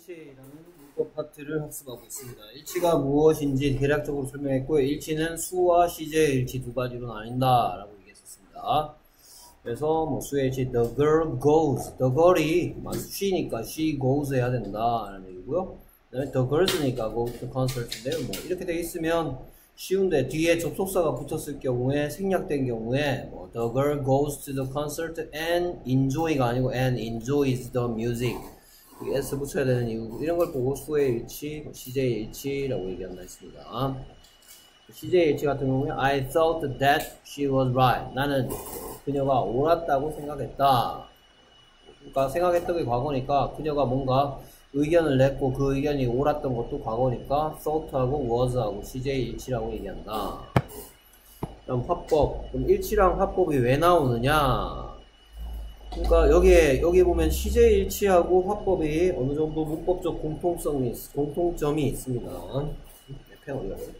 일치라는 문법 파트를 학습하고 있습니다. 일치가 무엇인지 대략적으로 설명했고요. 일치는 수와 시제의 일치 두 가지로 나뉜다 라고 얘기했었습니다. 그래서 뭐 수의 일치 the girl goes, the girl이 she니까 she goes 해야 된다 라는 얘기고요. 그다음에 the girls니까 go to concert인데요. 뭐 이렇게 돼 있으면 쉬운데 뒤에 접속사가 붙었을 경우에 생략된 경우에 뭐 the girl goes to the concert and enjoy가 아니고 and enjoys the music S 붙여야 되는 이유 이런 걸 보고 수의 일치, 시제의 일치라고 얘기한다 했습니다. 시제의 일치 같은 경우에 I thought that she was right. 나는 그녀가 옳았다고 생각했다. 그러니까 생각했던 게 과거니까 그녀가 뭔가 의견을 냈고 그 의견이 옳았던 것도 과거니까 thought하고 was하고 시제의 일치라고 얘기한다. 그럼 화법. 그럼 일치랑 화법이 왜 나오느냐? 그러니까 여기 보면 시제의 일치하고 화법이 어느 정도 문법적 공통점이 있습니다. 펜 어디 갔어요?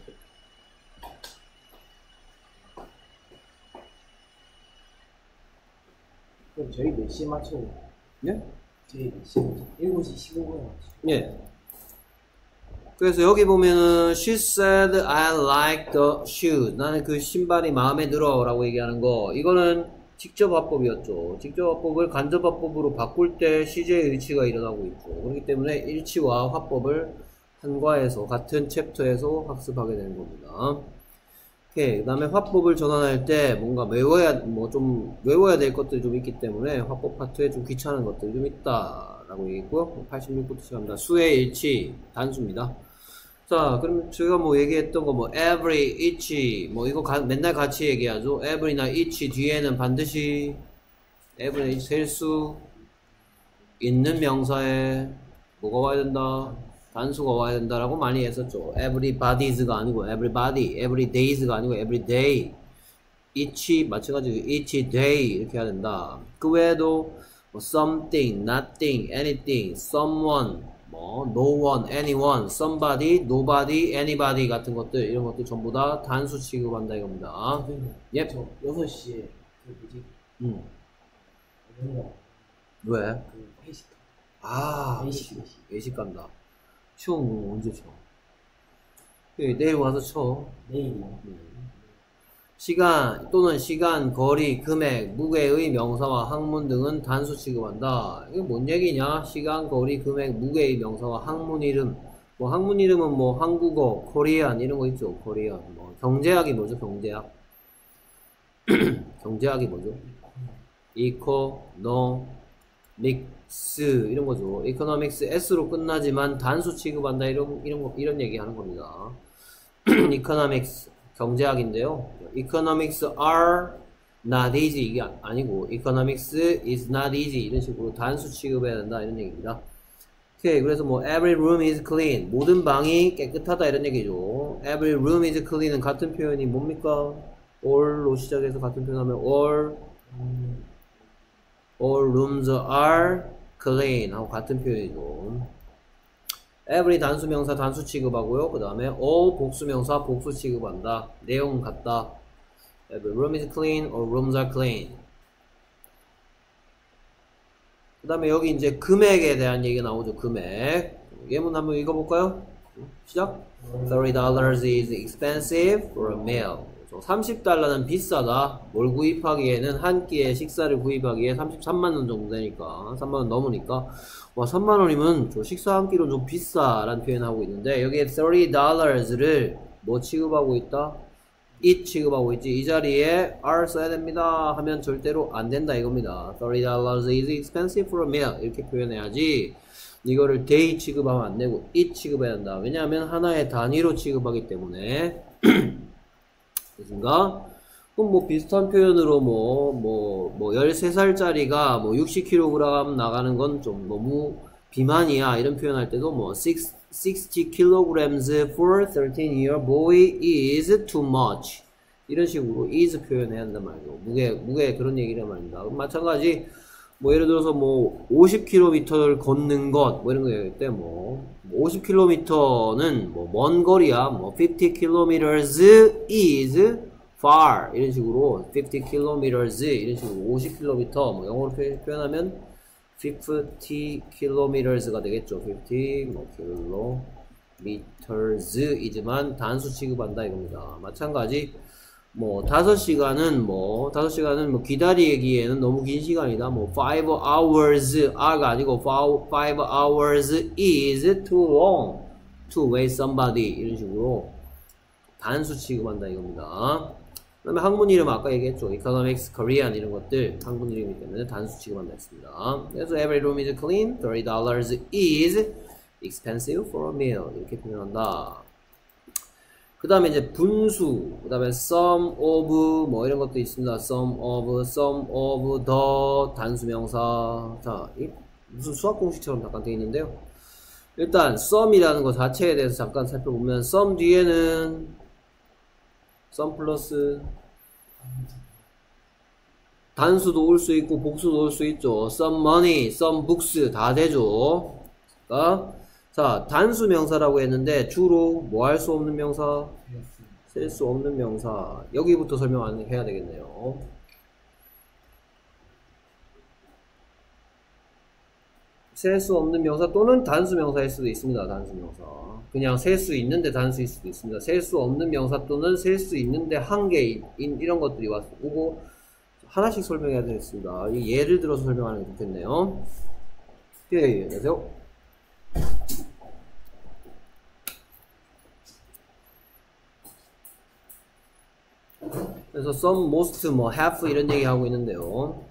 그럼 저희 몇 시에 맞춰요? 예? 저희 몇 시에 맞춰요? 7시 15분에 맞춰요. 예. 그래서 여기 보면은 she said I like the shoes. 나는 그 신발이 마음에 들어 라고 얘기하는 거. 이거는 직접 화법이었죠. 직접 화법을 간접 화법으로 바꿀 때 시제의 일치가 일어나고 있죠. 그렇기 때문에 일치와 화법을 한 과에서 같은 챕터에서 학습하게 되는 겁니다. 오케이. 그 다음에 화법을 전환할 때 뭔가 외워야 될 것들이 좀 있기 때문에 화법 파트에 좀 귀찮은 것들이 좀 있다 라고 얘기했고요. 86부터 시작합니다. 수의 일치 단수입니다. 자, 그럼 저희가 뭐 얘기했던 거 every, each 이거 맨날 같이 얘기하죠. every나 each 뒤에는 반드시 every 셀 수 있는 명사에 뭐가 와야 된다? 단수가 와야 된다라고 많이 했었죠. everybody's가 아니고 everybody, everyday's가 아니고 everyday, each 마찬가지로 each day 이렇게 해야 된다. 그 외에도 something, nothing, anything, someone, no one, anyone, somebody, nobody, anybody 같은 것들 이런 것들 전부 다 단수 취급한다 이겁니다. 예. 저 6시에 그 뭐지? 왜? 그 회식. 외식 간다. 시험 언제 쳐? 내일 와서 쳐. 내일이요? 시간 또는 시간, 거리, 금액, 무게의 명사와 학문 등은 단수 취급한다. 이게 뭔 얘기냐? 시간, 거리, 금액, 무게의 명사와 학문 이름. 학문 이름은 한국어, 코리안 이런 거 있죠. 코리안. 경제학이 뭐죠? 경제학. 경제학이 뭐죠? 이코노믹스 이런 거죠. 이코노믹스 S로 끝나지만 단수 취급한다 이런 얘기 하는 겁니다. 이코노믹스 경제학인데요. Economics are not easy 이게 아니고 Economics is not easy 이런 식으로 단수 취급해야 된다 이런 얘기입니다. 오케이. 그래서 every room is clean 모든 방이 깨끗하다 이런 얘기죠. Every room is clean은 같은 표현이 뭡니까? all로 시작해서 같은 표현하면 all rooms are clean 하고 같은 표현이죠. every 단수명사 단수 취급하고요. 그 다음에 all 복수명사 복수 취급한다. 내용은 같다. Every room is clean or rooms are clean. 그 다음에 여기 이제 금액에 대한 얘기가 나오죠. 금액. 예문 한번 읽어볼까요? 시작. $30 is expensive for a meal. $30는 비싸다. 뭘 구입하기에는 한 끼의 식사를 구입하기에 33만원 정도 되니까 3만원 넘으니까 3만원이면 저 식사 한 끼로 좀 비싸라는 표현하고 있는데 여기에 $30를 뭐 취급하고 있다? it 취급하고 있지. 이 자리에 are 써야 됩니다 하면 절대로 안 된다 이겁니다. $30 is expensive for a meal 이렇게 표현해야지. 이거를 they 취급하면 안 되고 it 취급해야 한다. 왜냐하면 하나의 단위로 취급하기 때문에 그렇습니까? 그럼 비슷한 표현으로 13살짜리가 60kg 나가는 건 좀 너무 비만이야 이런 표현할 때도 60 kilograms for 13-year boy is too much 이런 식으로 is 표현해야 한단 말이죠. 무게 그런 얘기란 말입니다. 마찬가지 예를 들어서 50km를 걷는 것 이런 거 얘기할 때 50km는 먼 거리야 50 kilometers is far 이런 식으로 50 kilometers 이런 식으로 50km 영어로 표현하면 50 kilometers가 되겠죠. 50 kilometers이지만 단수 취급한다 이겁니다. 마찬가지 뭐 5시간은 기다리기에는 너무 긴 시간이다. 뭐 5 hours R가 아니고 5 hours is too long to wait somebody 이런 식으로 단수 취급한다 이겁니다. 그 다음에 학문 이름 아까 얘기했죠. Economics, Korean 이런 것들 학문 이름이기 때문에 단수 취급한다 했습니다. 그래서 every room is clean, $30 is expensive for a meal 이렇게 표현한다. 그 다음에 이제 분수, 그 다음에 some of 뭐 이런 것도 있습니다. some of the 단수명사. 자, 무슨 수학 공식처럼 잠깐 되어 있는데요. 일단 some이라는 것 자체에 대해서 잠깐 살펴보면 some 뒤에는 some 플러스 단수도 올 수 있고 복수도 올 수 있죠. some money, some books 다 되죠. 그러니까 자, 단수 명사라고 했는데 주로 뭐 할 수 없는 명사? 셀 수 없는 명사. 여기부터 설명해야 되겠네요. 셀 수 없는 명사 또는 단수 명사일 수도 있습니다. 단수 명사. 그냥 셀 수 있는데 단수일 수도 있습니다. 셀 수 없는 명사 또는 셀 수 있는데 한계인 이런 것들이 오고 하나씩 설명해야 되겠습니다. 예를 들어서 설명하는 게 좋겠네요. 예, 안녕하세요. 그래서 some, most, 뭐 half 이런 얘기 하고 있는데요.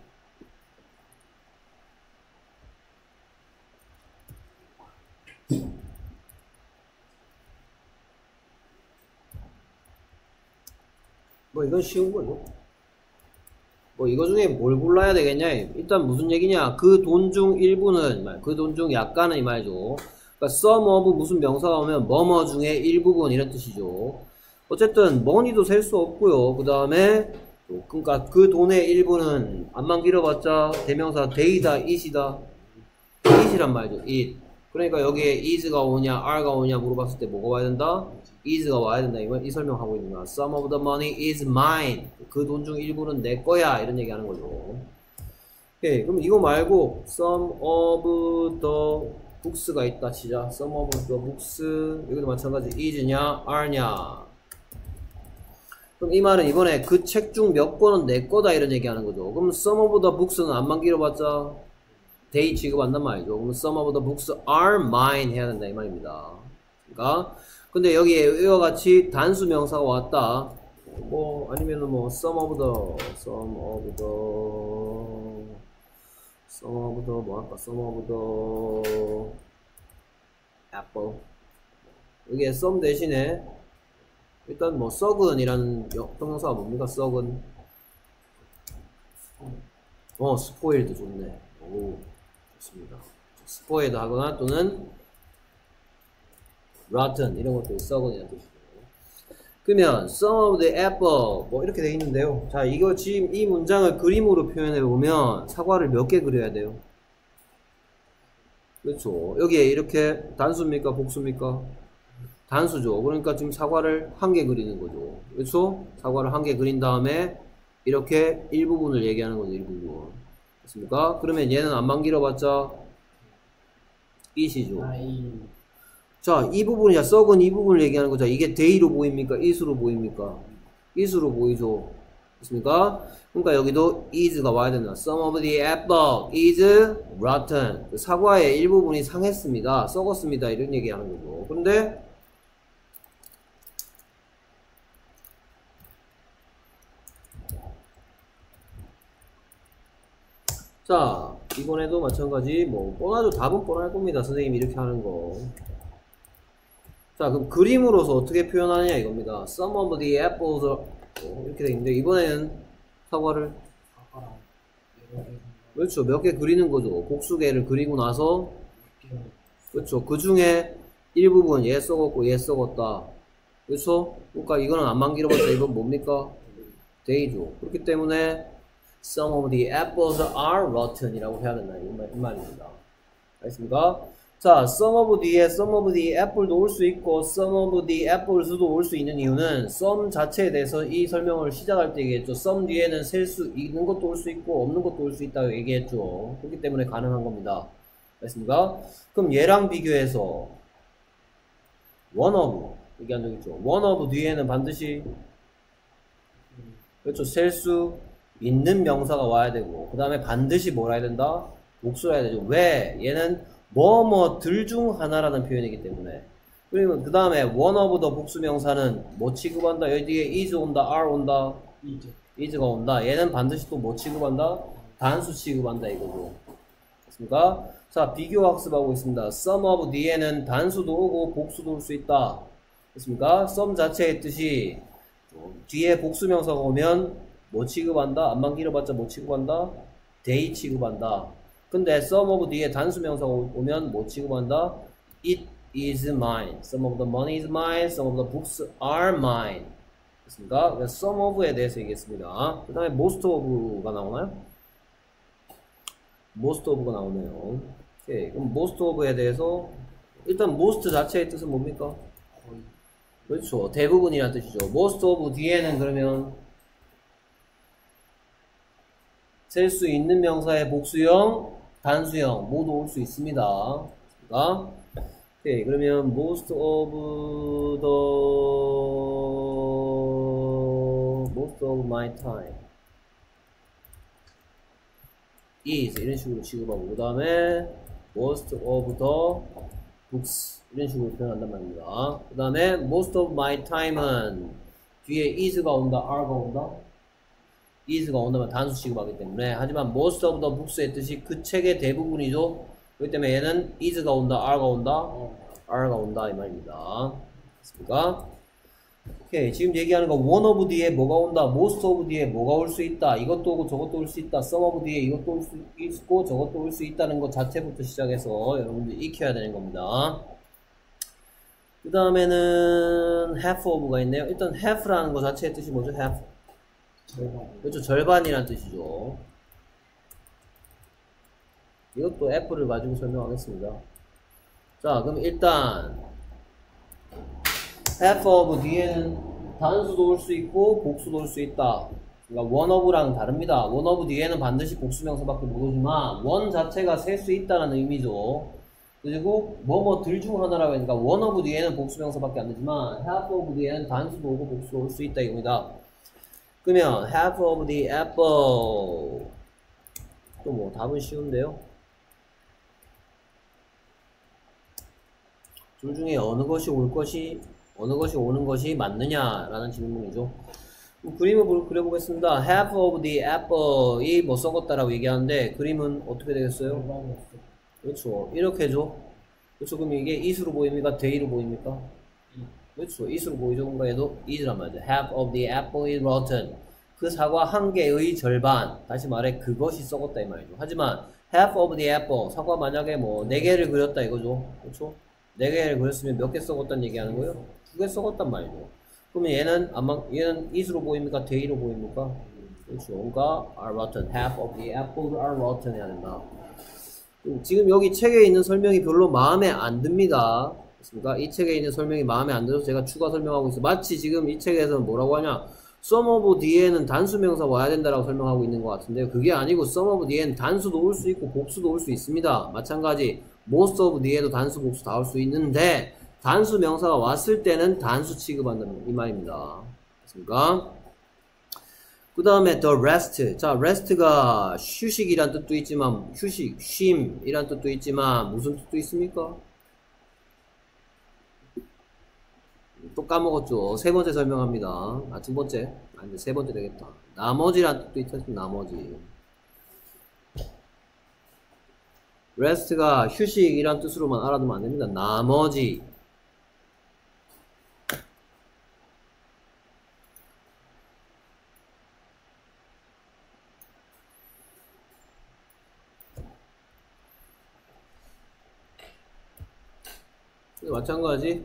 뭐 이건 쉬운 거죠. 뭐 이거 중에 뭘 골라야 되겠냐? 일단 무슨 얘기냐? 그 돈 중 일부는 그 돈 중 약간은 이 말이죠. 그러니까 some of 무슨 명사가 오면 뭐뭐 중에 일부분 이런 뜻이죠. 어쨌든 money도 셀 수 없고요. 그 다음에 그러니까 그 돈의 일부는 안만 길어봤자 대명사 day다, it이다. it이란 말이죠. it. 그러니까 여기에 is가 오냐, are가 오냐 물어봤을 때 뭐가 와야 된다? is가 와야 된다. 이 설명하고 있는 거야. Some of the money is mine. 그 돈 중 일부는 내 거야. 이런 얘기 하는 거죠. 오케이. 그럼 이거 말고 some of the books가 있다 치자. some of the books. 여기도 마찬가지. is냐, are냐. 그럼 이 말은 이번에 그 책 중 몇 권은 내 거다 이런 얘기 하는 거죠. 그럼 some of the books는 안만 길어봤자 they 취급한단 말이죠. 그럼 some of the books are mine 해야 된다 이 말입니다. 그러니까 근데 여기에 이와 같이 단수 명사가 왔다. 뭐 아니면은 뭐 some of the 뭐 할까? some of the apple. 여기에 some 대신에 일단 뭐 썩은이라는 형용사가 뭡니까? 썩은. 스포일드 좋네. 오, 좋습니다. 스포일드 하거나 또는 rotten 이런 것들이 썩은이라는 뜻이고. 그러면 some of the apple 뭐 이렇게 돼 있는데요. 자, 이거 지금 이 문장을 그림으로 표현해 보면 사과를 몇 개 그려야 돼요? 그렇죠. 여기에 이렇게 단수입니까? 복수입니까? 단수죠. 그러니까 지금 사과를 한 개 그리는 거죠. 그렇죠? 사과를 한 개 그린 다음에 이렇게 일부분을 얘기하는 거죠. 일부분. 됐습니까? 그러면 얘는 안만 길어봤자 it이죠. 자, 이 부분이야. 썩은 이 부분을 얘기하는 거죠. 이게 day로 보입니까? it으로 보입니까? it으로 보이죠. 됐습니까? 그러니까 여기도 is가 와야 된다. Some of the apple is rotten. 사과의 일부분이 상했습니다. 썩었습니다. 이런 얘기하는 거죠. 그런데 자, 이번에도 마찬가지 뭐 뻔하죠. 답은 뻔할 겁니다. 선생님이 이렇게 하는 거. 자, 그럼 그림으로서 어떻게 표현하느냐 이겁니다. Some of the apples are 이렇게 돼 있는데 이번에는 사과를 그렇죠. 몇 개 그리는 거죠. 복수개를 그리고 나서 그렇죠. 그 중에 일부분 얘 썩었고 얘 썩었다. 그렇죠. 그러니까 이거는 안만 길어봤자 이건 뭡니까? day죠. 그렇기 때문에 Some of the apples are rotten 이라고 해야 된다 이 말입니다. 알겠습니까? 자, some of the apple도 올 수 있고 some of the apples도 올 수 있는 이유는 some 자체에 대해서 이 설명을 시작할 때 얘기했죠. some 뒤에는 셀 수 있는 것도 올 수 있고 없는 것도 올 수 있다고 얘기했죠. 그렇기 때문에 가능한 겁니다. 됐습니까? 그럼 얘랑 비교해서 one of 얘기한 적 있죠. one of 뒤에는 반드시 그렇죠. 셀 수 있는 명사가 와야 되고 그 다음에 반드시 뭐라 해야 된다? 복수라 해야 되죠. 왜? 얘는 뭐뭐들 중 하나라는 표현이기 때문에. 그리고 그 다음에 one of the 복수 명사는 뭐 취급한다? 여기 뒤에 is 온다, are 온다, is가 온다. 얘는 반드시 또 뭐 취급한다? 단수 취급한다 이거고. 됐습니까? 자, 비교 학습하고 있습니다. some of the에는 단수도 오고 복수도 올 수 있다. 됐습니까? some 자체의 뜻이 뒤에 복수 명사가 오면 뭐 취급한다? 안만 길어봤자 뭐 취급한다? they 취급한다. 근데 some of 뒤에 단수 명사가 오면 뭐 취급한다? It is mine. Some of the money is mine. Some of the books are mine. 됐습니까? 그래서 some of에 대해서 얘기했습니다. 그 다음에 most of가 나오나요? most of가 나오네요. 오케이. 그럼 most of에 대해서 일단 most 자체의 뜻은 뭡니까? 그렇죠. 대부분이라는 뜻이죠. most of 뒤에는 그러면 셀 수 있는 명사의 복수형, 단수형 모두 올 수 있습니다. 오케이. 그러면 most of my time is 이런 식으로 취급하고 그 다음에 most of the books 이런 식으로 표현한단 말입니다. 그 다음에 most of my time은 뒤에 is가 온다, are가 온다. is가 온다면 단수 취급하기 때문에. 하지만 most of the books의 뜻이 그 책의 대부분이죠. 그렇기 때문에 얘는 is가 온다, are가 온다, are가 온다 이 말입니다. 됐습니까? 오케이. 지금 얘기하는 거 one of 뒤에 뭐가 온다, most of 뒤에 뭐가 올 수 있다, 이것도 오고 저것도 올 수 있다, some of 뒤에 이것도 올 수 있고 저것도 올 수 있다는 것 자체부터 시작해서 여러분들 익혀야 되는 겁니다. 그 다음에는 half of가 있네요. 일단 half라는 것 자체의 뜻이 뭐죠? half. 그렇죠. 절반이란 뜻이죠. 이것도 애플을 가지고 설명하겠습니다. 자, 그럼 일단 half of 뒤에는 단수도 올 수 있고 복수도 올 수 있다. 그러니까 one of랑 다릅니다. one of 뒤에는 반드시 복수명사밖에 못 오지만 one 자체가 셀 수 있다는 의미죠. 그리고 뭐뭐들 중 하나라고 하니까 one of 뒤에는 복수명사밖에 안 되지만 half of 뒤에는 단수도 오고 복수도 올 수 있다 이겁니다. 그러면 half of the apple 또 뭐 답은 쉬운데요. 둘 중에 어느 것이 오는 것이 맞느냐라는 질문이죠. 그림을 그려보겠습니다. half of the apple이 뭐 썩었다라고 얘기하는데 그림은 어떻게 되겠어요? 그렇죠. 이렇게죠. 그렇죠. 그럼 이게 is로 보입니까? they로 보입니까? 그렇죠. is로 보이죠. 뭔가 얘도 is란 말이죠. half of the apple is rotten. 그 사과 한 개의 절반. 다시 말해 그것이 썩었다 이 말이죠. 하지만 half of the apple 사과 만약에 뭐 4개를 그렸다 이거죠. 그렇죠. 4개를 그렸으면 몇 개 썩었다는 얘기하는 거예요? 2개 썩었단 말이죠. 그러면 얘는 is로 보입니까? they로 보입니까? 그렇죠. 그러니까 are rotten. half of the apples are rotten 해야 된다. 지금 여기 책에 있는 설명이 별로 마음에 안 듭니다. 그렇습니까? 이 책에 있는 설명이 마음에 안 들어서 제가 추가 설명하고 있어요. 마치 지금 이 책에서는 뭐라고 하냐? some of 뒤에는 단수명사 와야 된다라고 설명하고 있는 것 같은데요. 그게 아니고 some of 뒤에는 단수도 올 수 있고 복수도 올 수 있습니다. 마찬가지 most of 뒤에도 단수 복수 다 올 수 있는데 단수 명사가 왔을 때는 단수 취급한다는 이 말입니다. 그렇습니까? 그 다음에 the rest. 자, rest가 휴식이란 뜻도 있지만 휴식, 쉼이란 뜻도 있지만 무슨 뜻도 있습니까? 또 까먹었죠. 세 번째 설명합니다. 아, 두 번째. 아니, 세 번째 되겠다. 나머지란 뜻도 있죠. 나머지. rest가 휴식이란 뜻으로만 알아두면 안 됩니다. 나머지. 마찬가지.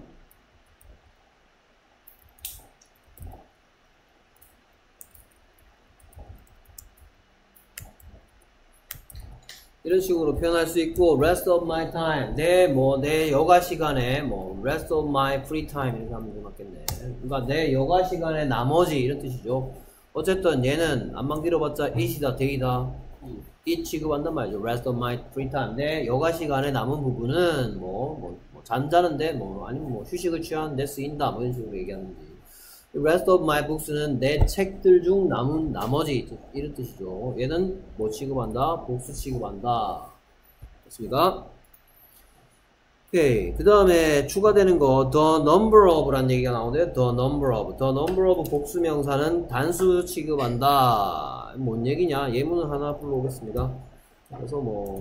이런 식으로 표현할 수 있고, rest of my time. 내 여가 시간에, rest of my free time. 이렇게 하면 좀 맞겠네. 그러니까 내 여가 시간에 나머지, 이런 뜻이죠. 어쨌든 얘는 안만 길어봤자 it이다, they이다. it 취급한단 말이죠. rest of my free time. 내 여가 시간에 남은 부분은, 잠자는데, 아니면 휴식을 취하는데 쓰인다. 이런 식으로 얘기하는지. rest of my books는 내 책들 중 남은 나머지 이런 뜻이죠. 얘는 뭐 취급한다? 복수 취급한다. 됐습니까? 오케이. 그 다음에 추가되는 거 the number of 라는 얘기가 나오는데 the number of 복수 명사는 단수 취급한다. 뭔 얘기냐? 예문을 하나 불러오겠습니다. 그래서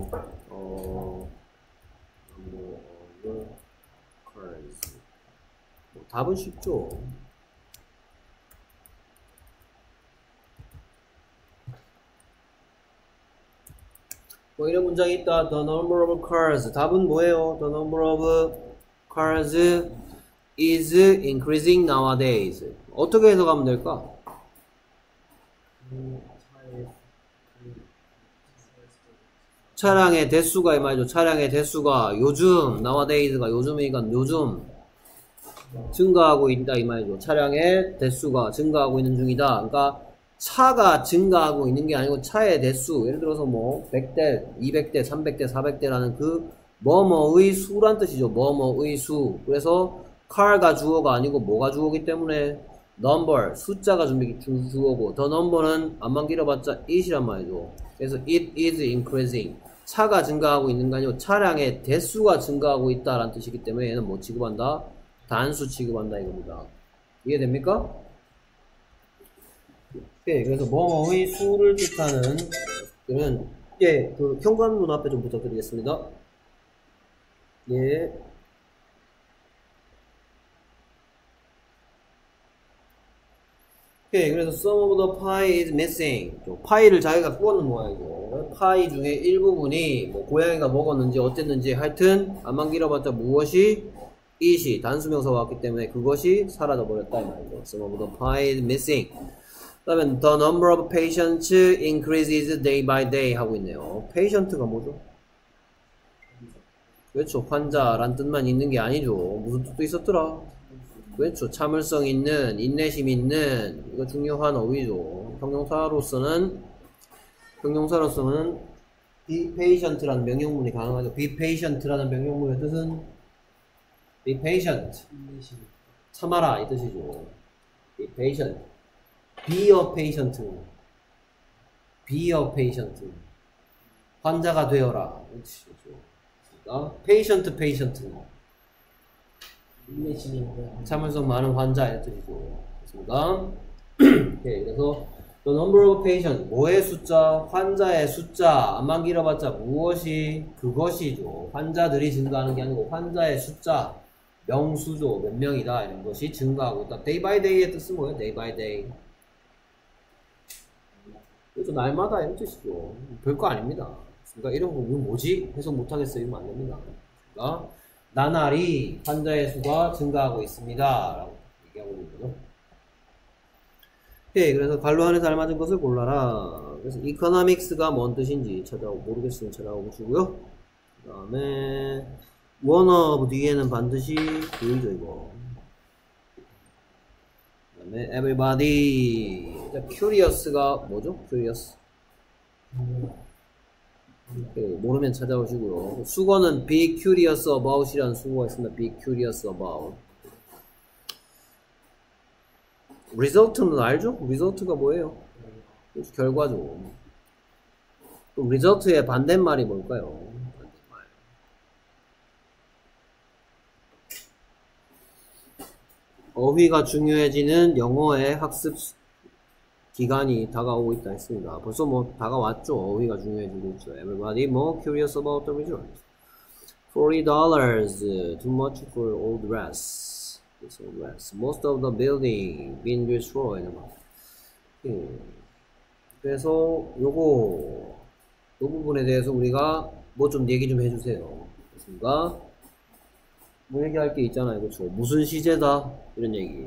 답은 쉽죠. 이런 문장이 있다. The number of cars. 답은 뭐예요? The number of cars is increasing nowadays. 어떻게 해석하면 될까? 차량의 대수가 이 말이죠. 차량의 대수가 요즘, nowadays가 요즘이니까 요즘 증가하고 있다 이 말이죠. 차량의 대수가 증가하고 있는 중이다. 그러니까 차가 증가하고 있는 게 아니고 차의 대수, 예를 들어서 100대, 200대, 300대, 400대라는 그 뭐뭐의 수란 뜻이죠. 뭐뭐의 수. 그래서 car가 주어가 아니고 뭐가 주어기 때문에 number, 숫자가 주어고 the number는 안만 길어봤자 it이란 말이죠. 그래서 it is increasing. 차가 증가하고 있는 게 아니고 차량의 대수가 증가하고 있다라는 뜻이기 때문에 얘는 뭐 취급한다? 단수 취급한다 이겁니다. 이해됩니까? 예, 그래서 뭐뭐의 수를 뜻하는 그는 그 현관문 앞에 좀 부탁드리겠습니다. 예. 오케이, 그래서 some of the pie is missing. 파이를 자기가 구웠는 모양이고, 파이 중에 일부분이 고양이가 먹었는지 어땠는지 하여튼 안만 길어봤자 무엇이 it이 단수명사가 왔기 때문에 그것이 사라져버렸다 이 말이죠. Some of the pie is missing. 그 다음에 the number of patients increases day by day 하고 있네요. patient가 뭐죠? 그렇죠. 환자란 뜻만 있는 게 아니죠. 무슨 뜻도 있었더라? 그렇죠. 참을성 있는, 인내심 있는, 이거 중요한 어휘죠. 형용사로서는 be patient라는 명령문이 가능하죠. be patient라는 명령문의 뜻은 be patient. 참아라 이 뜻이죠. be patient. be a patient. be a patient. 환자가 되어라. 그렇죠. patient. 참을성 많은 환자의 뜻이죠. 됐습니까? 오케이, 그래서 the number of patient, 뭐의 숫자? 환자의 숫자. 안만 길어봤자 무엇이? 그것이죠. 환자들이 증가하는 게 아니고 환자의 숫자. 명수죠. 몇 명이다. 이런 것이 증가하고 있다. day by day의 뜻은 뭐예요? day by day. 그래서 날마다 이런 뜻이죠. 별거 아닙니다. 그러니까 이런 거 뭐지? 해석 못하겠어요. 이러면 안 됩니다. 그러니까 나날이 환자의 수가 증가하고 있습니다. 라고 얘기하고 있는 거죠. 오케이, 그래서 관로 안에서 알맞은 것을 골라라. 그래서 economics가 뭔 뜻인지 모르겠으면 찾아오고 보시고요. 그 다음에 one of 뒤에는 반드시 보이죠, 이거. 그 다음에 everybody. curious가 뭐죠? curious. 모르면 찾아오시고요. 수거는 be curious about 이라는 수거가 있습니다. be curious about. result는 알죠? result가 뭐예요? 결과죠. 그럼 result의 반대말이 뭘까요? 반대말. 어휘가 중요해지는 영어의 학습 기간이 다가오고 있다 했습니다. 벌써 다가왔죠. 어휘가 중요해지고 있죠. Everybody more curious about the results. $40 too much for all dress. Most of the building been destroyed. 그래서 요 부분에 대해서 우리가 뭐 좀 얘기 좀 해주세요. 됐습니까? 뭐 얘기할 게 있잖아요. 그렇죠. 무슨 시제다 이런 얘기.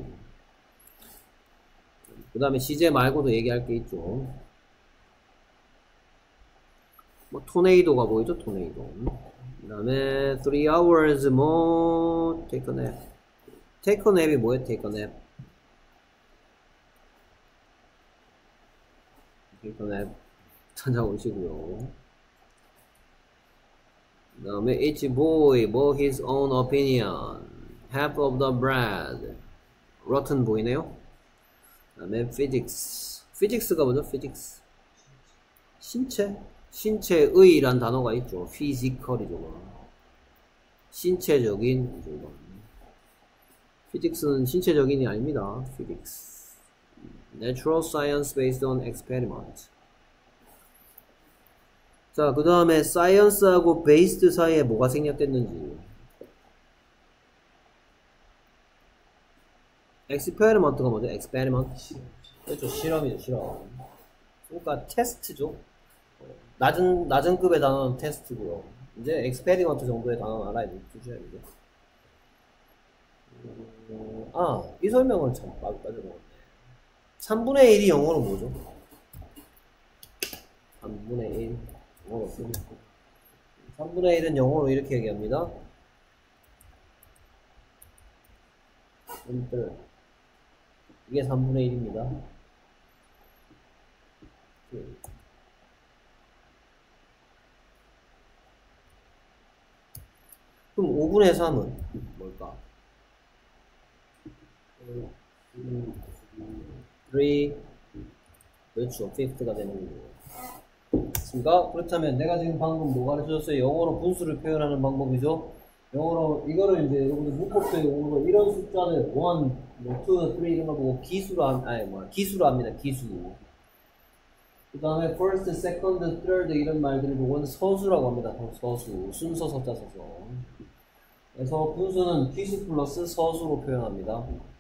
그 다음에 시제 말고도 얘기할 게 있죠. 토네이도가 보이죠? 토네이도. 그 다음에 3 hours more take a nap. take a nap이 뭐예요? take a nap. take a nap 찾아오시고요. 그 다음에 each boy bought his own opinion. half of the bread. rotten 보이네요. 그 다음에 physics. physics가 뭐죠? physics. 신체의란 단어가 있죠. physical이죠. 신체적인 구조가. physics는 신체적인이 아닙니다. physics. natural science based on experiment. 자, 그 다음에 science하고 based 사이에 뭐가 생략됐는지. experiment가 뭐죠? experiment. 그렇죠. 실험이죠. 실험. 그러니까 테스트죠. 낮은 급의 단어는 테스트고요. 이제 experiment 정도의 단어는 알아야 되죠. 이 설명을 참 빠져먹었네. 3분의 1이 영어로 뭐죠? 3분의 1 영어로 3분의 1은 영어로 이렇게 얘기합니다. 이게 3분의 1입니다. 그럼 5분의 3은 뭘까? 3 그렇죠. 5th가 되는 거예요. 됐습니까? 그렇다면 내가 지금 방금 뭐 가르쳐줬어요? 영어로 분수를 표현하는 방법이죠. 영어로 이거를 이제 여러분들 문법도 영어로 이런 숫자를 1, 뭐 2, 3 이런 거 보고 기수로 합니다. 기수. 그 다음에 first, second, third 이런 말들을 보고는 서수라고 합니다. 서수. 순서 서자 서서. 그래서 분수는 기수 플러스 서수로 표현합니다.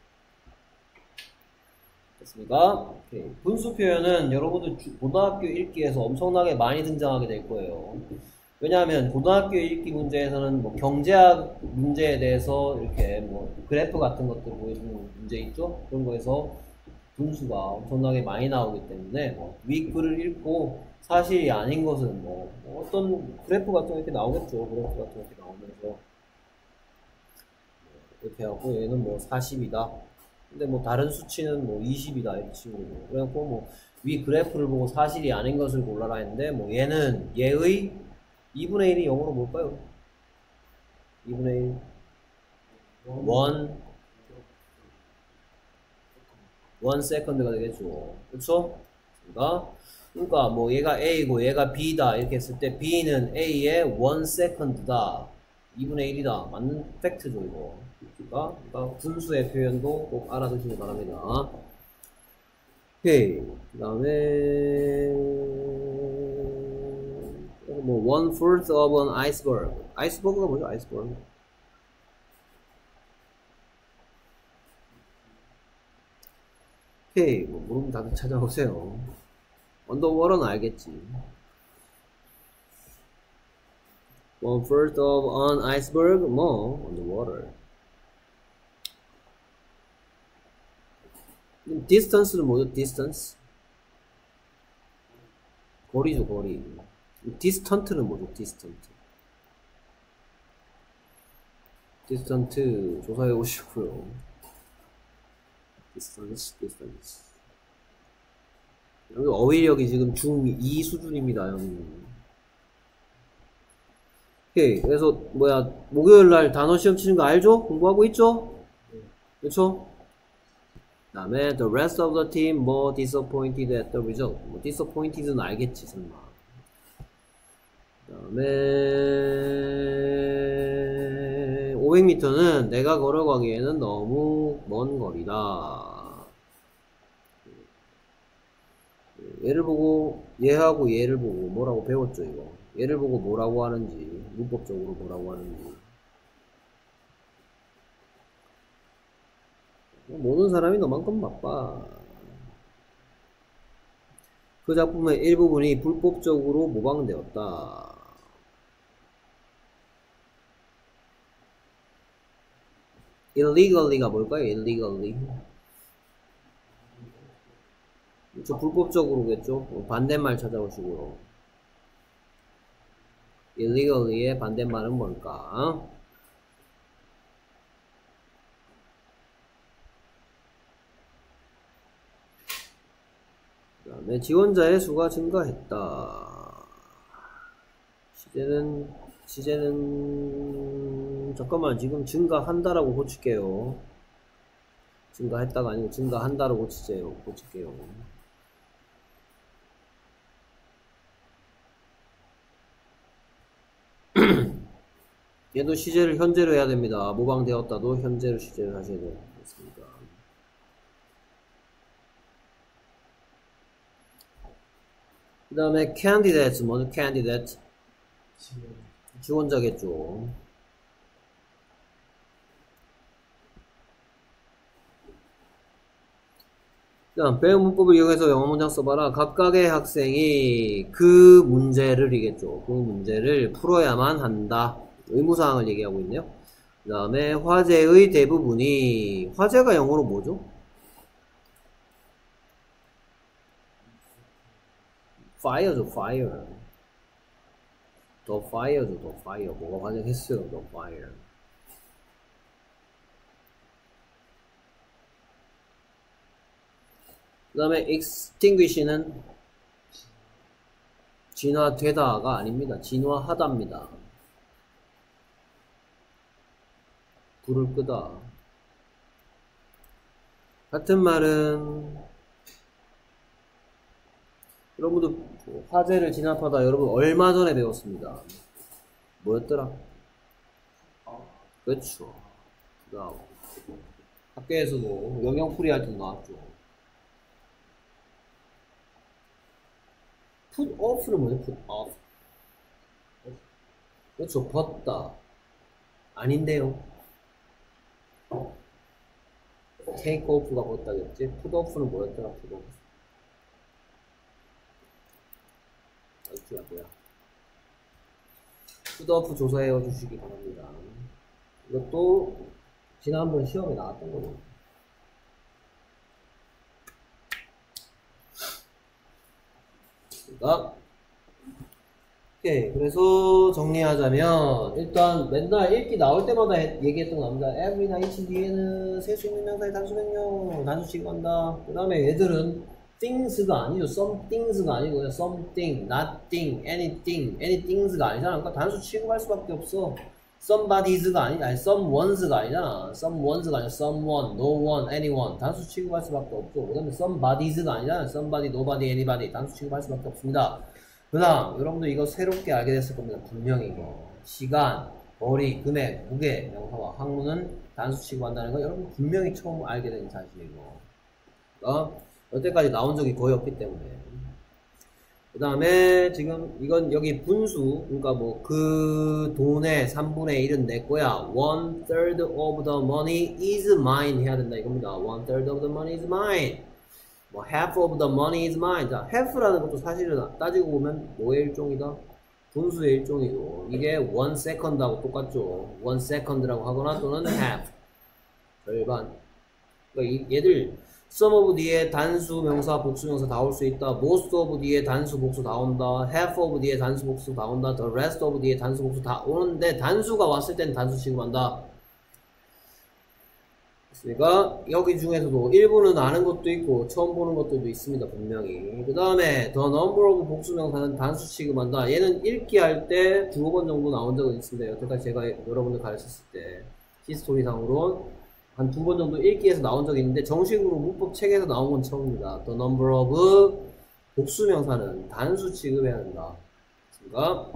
됐습니까? 오케이. 분수 표현은 여러분들 고등학교 읽기에서 엄청나게 많이 등장하게 될 거예요. 왜냐하면 고등학교 읽기 문제에서는 뭐 경제학 문제에 대해서 이렇게 뭐 그래프 같은 것들 보여주는 문제 있죠? 그런 거에서 분수가 엄청나게 많이 나오기 때문에 뭐 윗글을 읽고 사실이 아닌 것은 뭐 어떤 그래프 같은 거 이렇게 나오겠죠. 그래프 같은 거 이렇게 나오면서 이렇게 하고 얘는 뭐 40이다. 근데 뭐 다른 수치는 뭐 20이다 이렇게 치고 그래갖고 뭐 위 그래프를 보고 사실이 아닌 것을 골라라 했는데 뭐 얘는 얘의 2분의 1이 영어로 뭘까요? 2분의 1 1 second가 되겠죠. 그쵸? 그러니까 뭐 얘가 A고 얘가 B다 이렇게 했을 때 B는 A의 1 second다 2분의 1이다 맞는 팩트죠 이거. 그러니까 분수의 표현도 꼭 알아두시기 바랍니다. 오케이. 그 다음에 뭐 1/4 of an iceberg. 아이스버그가 뭐죠? 아이스버그. 오케이. 뭐 모르면 다들 찾아오세요. 언더워터는 알겠지. 1/4 of an iceberg. 뭐 underwater. distance는 뭐죠? distance. 거리죠, 거리. distant는 뭐죠? distant 조사해 오시고요. distance. 여기 어휘력이 지금 중2 수준입니다, 형님. 오케이. 그래서 뭐야 목요일날 단어 시험 치는 거 알죠? 공부하고 있죠? 그렇죠? 그 다음에 the rest of the team more disappointed at the result. 뭐 disappointed는 알겠지 설마. 그 다음에 500m는 내가 걸어가기에는 너무 먼 거리다. 얘를 보고 얘하고 얘를 보고 뭐라고 배웠죠 이거. 얘를 보고 뭐라고 하는지 문법적으로 뭐라고 하는지 모든 사람이 너만큼 바빠. 그 작품의 일부분이 불법적으로 모방되었다. illegally가 뭘까요? illegally. 저 불법적으로겠죠? 반대말 찾아오시고요. illegally의 반대말은 뭘까? 그 다음에 지원자의 수가 증가했다. 시제는 잠깐만, 지금 증가한다라고 고칠게요. 증가했다가 아니고 증가한다로 고칠게요. 얘도 시제를 현재로 해야 됩니다. 모방되었다도 현재로 시제를 하셔야 되겠습니다. 그 다음에 candidates, 뭐죠? candidate. 지원자겠죠. 자, 배운 문법을 이용해서 영어 문장 써봐라. 각각의 학생이 그 문제를이겠죠. 그 문제를 풀어야만 한다. 의무사항을 얘기하고 있네요. 그 다음에 화제의 대부분이, 화제가 영어로 뭐죠? fire죠, fire. 더 fire죠, 더 fire. 뭐가 화제겠어요, 더 fire. 그 다음에 extinguish는 진화되다가 아닙니다. 진화하답니다. 불을 끄다. 같은 말은 여러분도 화재를 진압하다 여러분 얼마 전에 배웠습니다. 뭐였더라? 그렇죠. 그 다음 학교에서도 영영풀이 할 때 나왔죠. put off는 뭐죠? put off. 그렇죠. 벗다. 아닌데요. take off가 벗다겠지? put off는 뭐였더라? put off. 이게 뭐야? put off 조사해 주시기 바랍니다. 이것도 지난번 시험에 나왔던 거죠. 오케이. 그래서 정리하자면 일단 맨날 읽기 나올 때마다 얘기했던 겁니다. every night 뒤에는 셀 수 있는 명사의 단수명령 단수 취급한다. 그 다음에 얘들은 things가 아니죠. somethings가 아니고요. something, nothing, anythings가 아니잖아. 그러니까 단수 취급할 수밖에 없어. somebody's가 아니 someone's가 아니잖아. someone's가 아니라 someone, no one, anyone 단수 취급할 수밖에 없고, 그 다음에 somebody's가 아니잖아. somebody, nobody, anybody 단수 취급할 수밖에 없습니다. 그 다음 여러분들 이거 새롭게 알게 됐을 겁니다. 분명히 이거 시간, 거리, 금액, 무게, 명사와 항문은 단수 취급한다는 거 여러분 분명히 처음 알게 된 사실이고, 여태까지 나온 적이 거의 없기 때문에. 그 다음에 지금 이건 여기 분수, 그러니까 뭐 그 돈의 3분의 1은 내 거야. 1/3 of the money is mine 해야 된다 이겁니다. 1/3 of the money is mine. 뭐 half of the money is mine. 자, half라는 것도 사실은 따지고 보면 뭐의 일종이다? 분수의 일종이고, 이게 1 second하고 똑같죠. 1 second라고 하거나 또는 half, 절반. 그러니까 얘들 some of 뒤에 단수 명사, 복수 명사 다 올 수 있다. most of 뒤에 단수, 복수 다 온다. half of 뒤에 단수, 복수 다 온다. the rest of 뒤에 단수, 복수 다 오는데 단수가 왔을 땐 단수 취급한다. 그러니까 여기 중에서도 일부는 아는 것도 있고 처음 보는 것들도 있습니다. 분명히. 그 다음에 the number of 복수 명사는 단수 취급한다. 얘는 읽기 할 때 두어 번 정도 나온 적은 있습니다. 여태까지 제가 여러분들 가르쳤을 때 히스토리상으로 한 두 번 정도 읽기에서 나온 적이 있는데 정식으로 문법 책에서 나온 건 처음입니다. The number of 복수 명사는 단수 취급해야 한다. 그러니까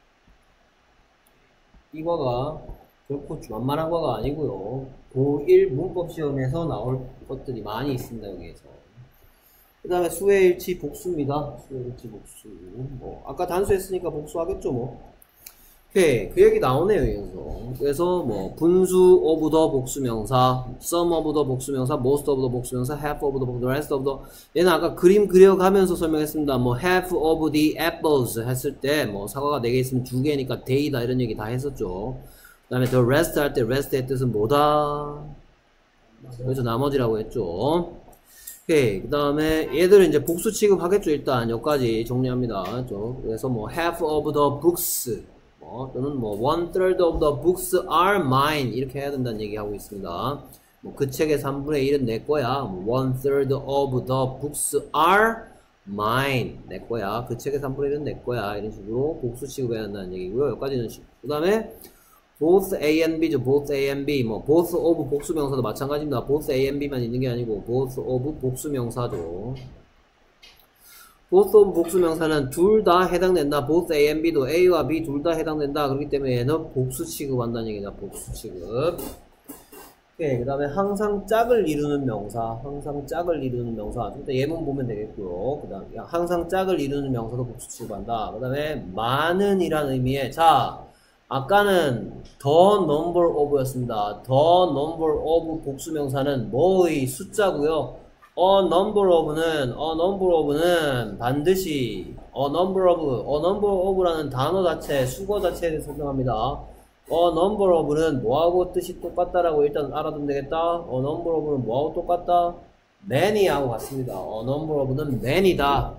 이 과가 결코 만만한 과가 아니고요. 고1 문법 시험에서 나올 것들이 많이 있습니다. 여기에서. 그 다음에 수의 일치 복수입니다. 수의 일치 복수. 뭐 아까 단수 했으니까 복수하겠죠 뭐. 오케이. 그 얘기 나오네요. 그래서 뭐 분수 of the 복수명사, some of the 복수명사, most of the 복수명사, half of the 복수, the rest of the. 얘는 아까 그림 그려가면서 설명했습니다. 뭐 half of the apples 했을 때 뭐 사과가 4개 있으면 2개니까 they다 이런 얘기 다 했었죠. 그 다음에 the rest 할 때 rest의 뜻은 뭐다? 그래서 나머지라고 했죠. 오케이. 그 다음에 얘들은 이제 복수 취급하겠죠. 일단 여기까지 정리합니다. 그래서 뭐 half of the books 또는 뭐 1/3 of the books are mine 이렇게 해야 된다는 얘기하고 있습니다. 뭐 그 책의 3분의 1은 내 거야. 뭐 1/3 of the books are mine 내 거야. 그 책의 3분의 1은 내 거야. 이런 식으로 복수 취급해야 한다는 얘기고요. 여기까지는 그 다음에 both A and B죠. both A and B 뭐 both of 복수 명사도 마찬가지입니다. both A and B만 있는 게 아니고 both of 복수 명사죠. both of 복수 명사는 둘 다 해당된다. both A and B도 A와 B 둘 다 해당된다. 그렇기 때문에 얘는 복수 취급한다는 얘기다. 복수 취급. 오케이. 그 다음에 항상 짝을 이루는 명사. 항상 짝을 이루는 명사. 일단 예문 보면 되겠고요. 그 다음에 항상 짝을 이루는 명사도 복수 취급한다. 그 다음에 많은 이란 의미의 자 아까는 the number of였습니다. the number of 복수 명사는 뭐의 숫자고요. a number of는 반드시 a number of라는 단어 자체, 수거 자체에 대해서 설명합니다. a number of는 뭐하고 뜻이 똑같다라고 일단 알아두면 되겠다. a number of는 뭐하고 똑같다? many하고 같습니다. a number of는 many다.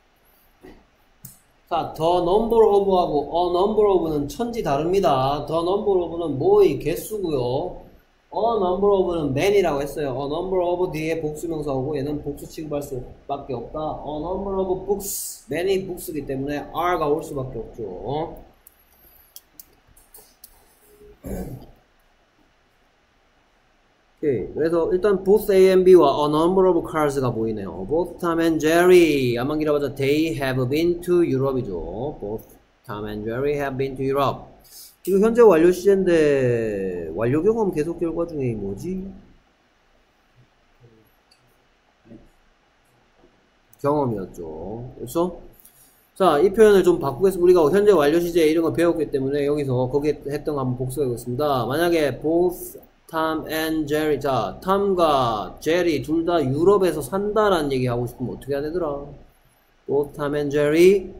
자, the number of하고 a number of는 천지 다릅니다. the number of는 뭐의 개수고요. a number of는 many라고 했어요. a number of 뒤에 복수명사오고 얘는 복수 취급할 수밖에 없다. a number of books, many books이기 때문에 are가 올 수밖에 없죠. 오케이. 그래서 일단 both A and B와 a number of cars가 보이네요. both Tom and Jerry 안만 길어봐서 they have been to Europe이죠. both Tom and Jerry have been to Europe. 지금 현재 완료 시제인데 완료 경험 계속 결과 중에 뭐지? 경험이었죠. 그렇죠? 자, 이 표현을 좀 바꾸겠습니다. 우리가 현재 완료 시제 이런 거 배웠기 때문에 여기서 거기 했던 거 한번 복수해보겠습니다. 만약에 both Tom and Jerry, 자, 탐과 제리 둘 다 유럽에서 산다라는 얘기 하고 싶으면 어떻게 해야 되더라? both Tom and Jerry.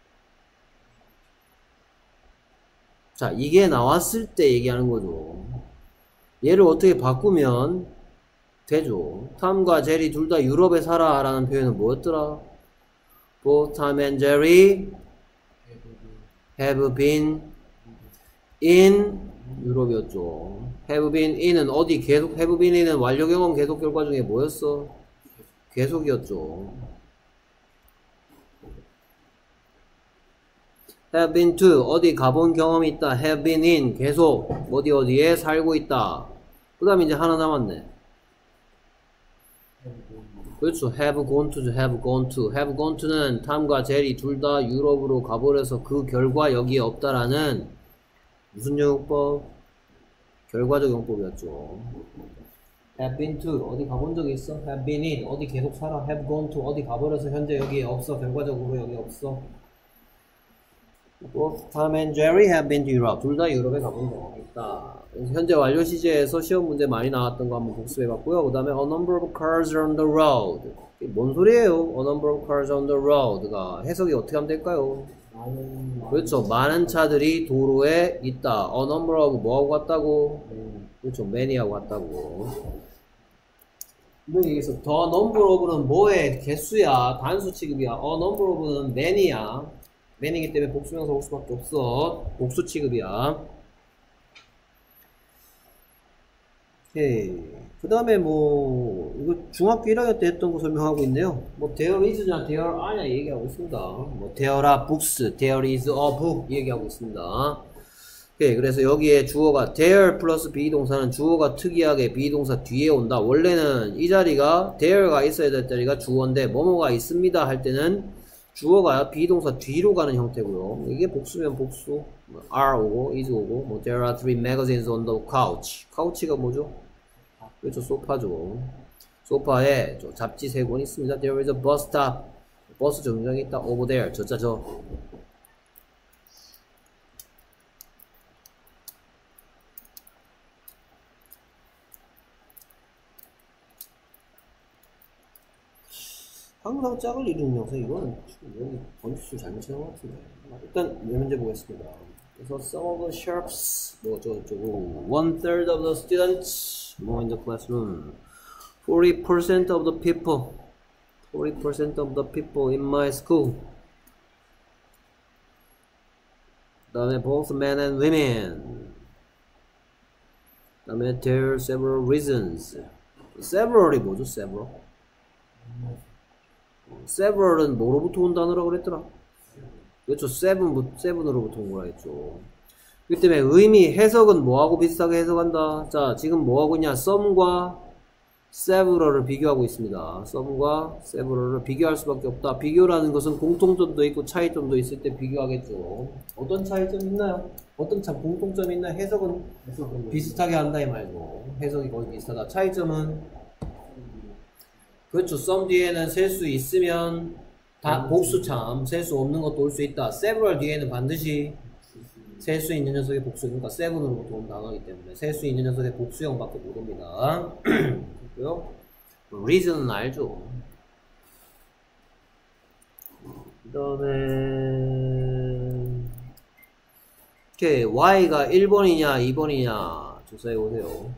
자, 이게 나왔을 때 얘기하는 거죠. 얘를 어떻게 바꾸면 되죠. 탐과 제리 둘 다 유럽에 살아 라는 표현은 뭐였더라? both Tom and Jerry have been in 유럽이었죠. have been in은 어디 계속 have been in은 완료 경험 계속 결과 중에 뭐였어? 계속이었죠. have been to 어디 가본 경험이 있다. have been in 계속 어디에 살고 있다. 그 다음에 이제 하나 남았네. 그렇죠. have gone to, have gone to. have gone to는 탐과 제리 둘 다 유럽으로 가버려서 그 결과 여기에 없다라는 무슨 용법? 결과적 용법이었죠. have been to 어디 가본 적이 있어? have been in 어디 계속 살아. have gone to 어디 가버려서 현재 여기에 없어. 결과적으로 여기 없어. both Tom and Jerry have been to Europe. 둘 다 유럽에 가본 적이 있다. 현재 완료 시제에서 시험 문제 많이 나왔던 거 한번 복습해봤고요. 그 다음에 a number of cars on the road. 이게 뭔 소리예요? a number of cars on the road가 해석이 어떻게 하면 될까요? 그렇죠. 많은 차들이 도로에 있다. a number of 뭐하고 같다고? 그렇죠. many하고 같다고. 분명히 얘기해서 the number of는 뭐의 개수야? 단수 취급이야. a number of는 many야. many이기 때문에 복수명사 올 수밖에 없어. 복수 취급이야. 오케이. 그 다음에 뭐 이거 중학교 1학년 때 했던 거 설명하고 있네요. 뭐 there is냐 there are냐 얘기하고 있습니다. 뭐 there are books, there is a book 얘기하고 있습니다. 오케이. 그래서 여기에 주어가 there 플러스 비동사는 주어가 특이하게 비동사 뒤에 온다. 원래는 이 자리가 there가 있어야 될 자리가 주어인데 뭐뭐가 있습니다 할 때는 주어가 비동사 뒤로 가는 형태고요. 이게 복수면 복수. are 오고 is 오고 뭐 there are 3 magazines on the couch. couch가 뭐죠? 그렇죠. 소파죠. 소파에 잡지 3권 있습니다. There is a bus stop. 버스 정류장이 있다. Over there. 저짜죠. 항상 짝을 이루는 명사 이거는 여기 번지수 잘못 채운 것 같은데. 일단 문제 보겠습니다. 그래서 some of the sharps 뭐 저거 1/3 of the students more in the classroom 40% of the people 40% of the people in my school 다음에 both men and women. 다음에 there are several reasons. several이 뭐죠? several은 뭐로부터 온 단어라고 그랬더라? 그렇죠. seven으로부터 온 거라 했죠. 그 때문에 의미, 해석은 뭐하고 비슷하게 해석한다? 자, 지금 뭐하고 있냐? some과 several을 비교하고 있습니다. some과 several을 비교할 수밖에 없다. 비교라는 것은 공통점도 있고 차이점도 있을 때 비교하겠죠. 어떤 차이점이 있나요? 어떤 공통점이 있나요? 해석은 비슷하게 한다 이 말고. 해석이 거의 비슷하다. 차이점은 그렇죠. some 뒤에는 셀 수 있으면 다 복수참, 셀 수 없는 것도 올 수 있다. several 뒤에는 반드시 셀 수 있는 녀석의 복수, 그러니까 seven으로부터 온 단어이기 때문에 셀 수 있는 녀석의 복수형밖에 못 옵니다. 그리고요, reason은 알죠. 그 다음에 오케이, y가 1번이냐 2번이냐 조사해 보세요.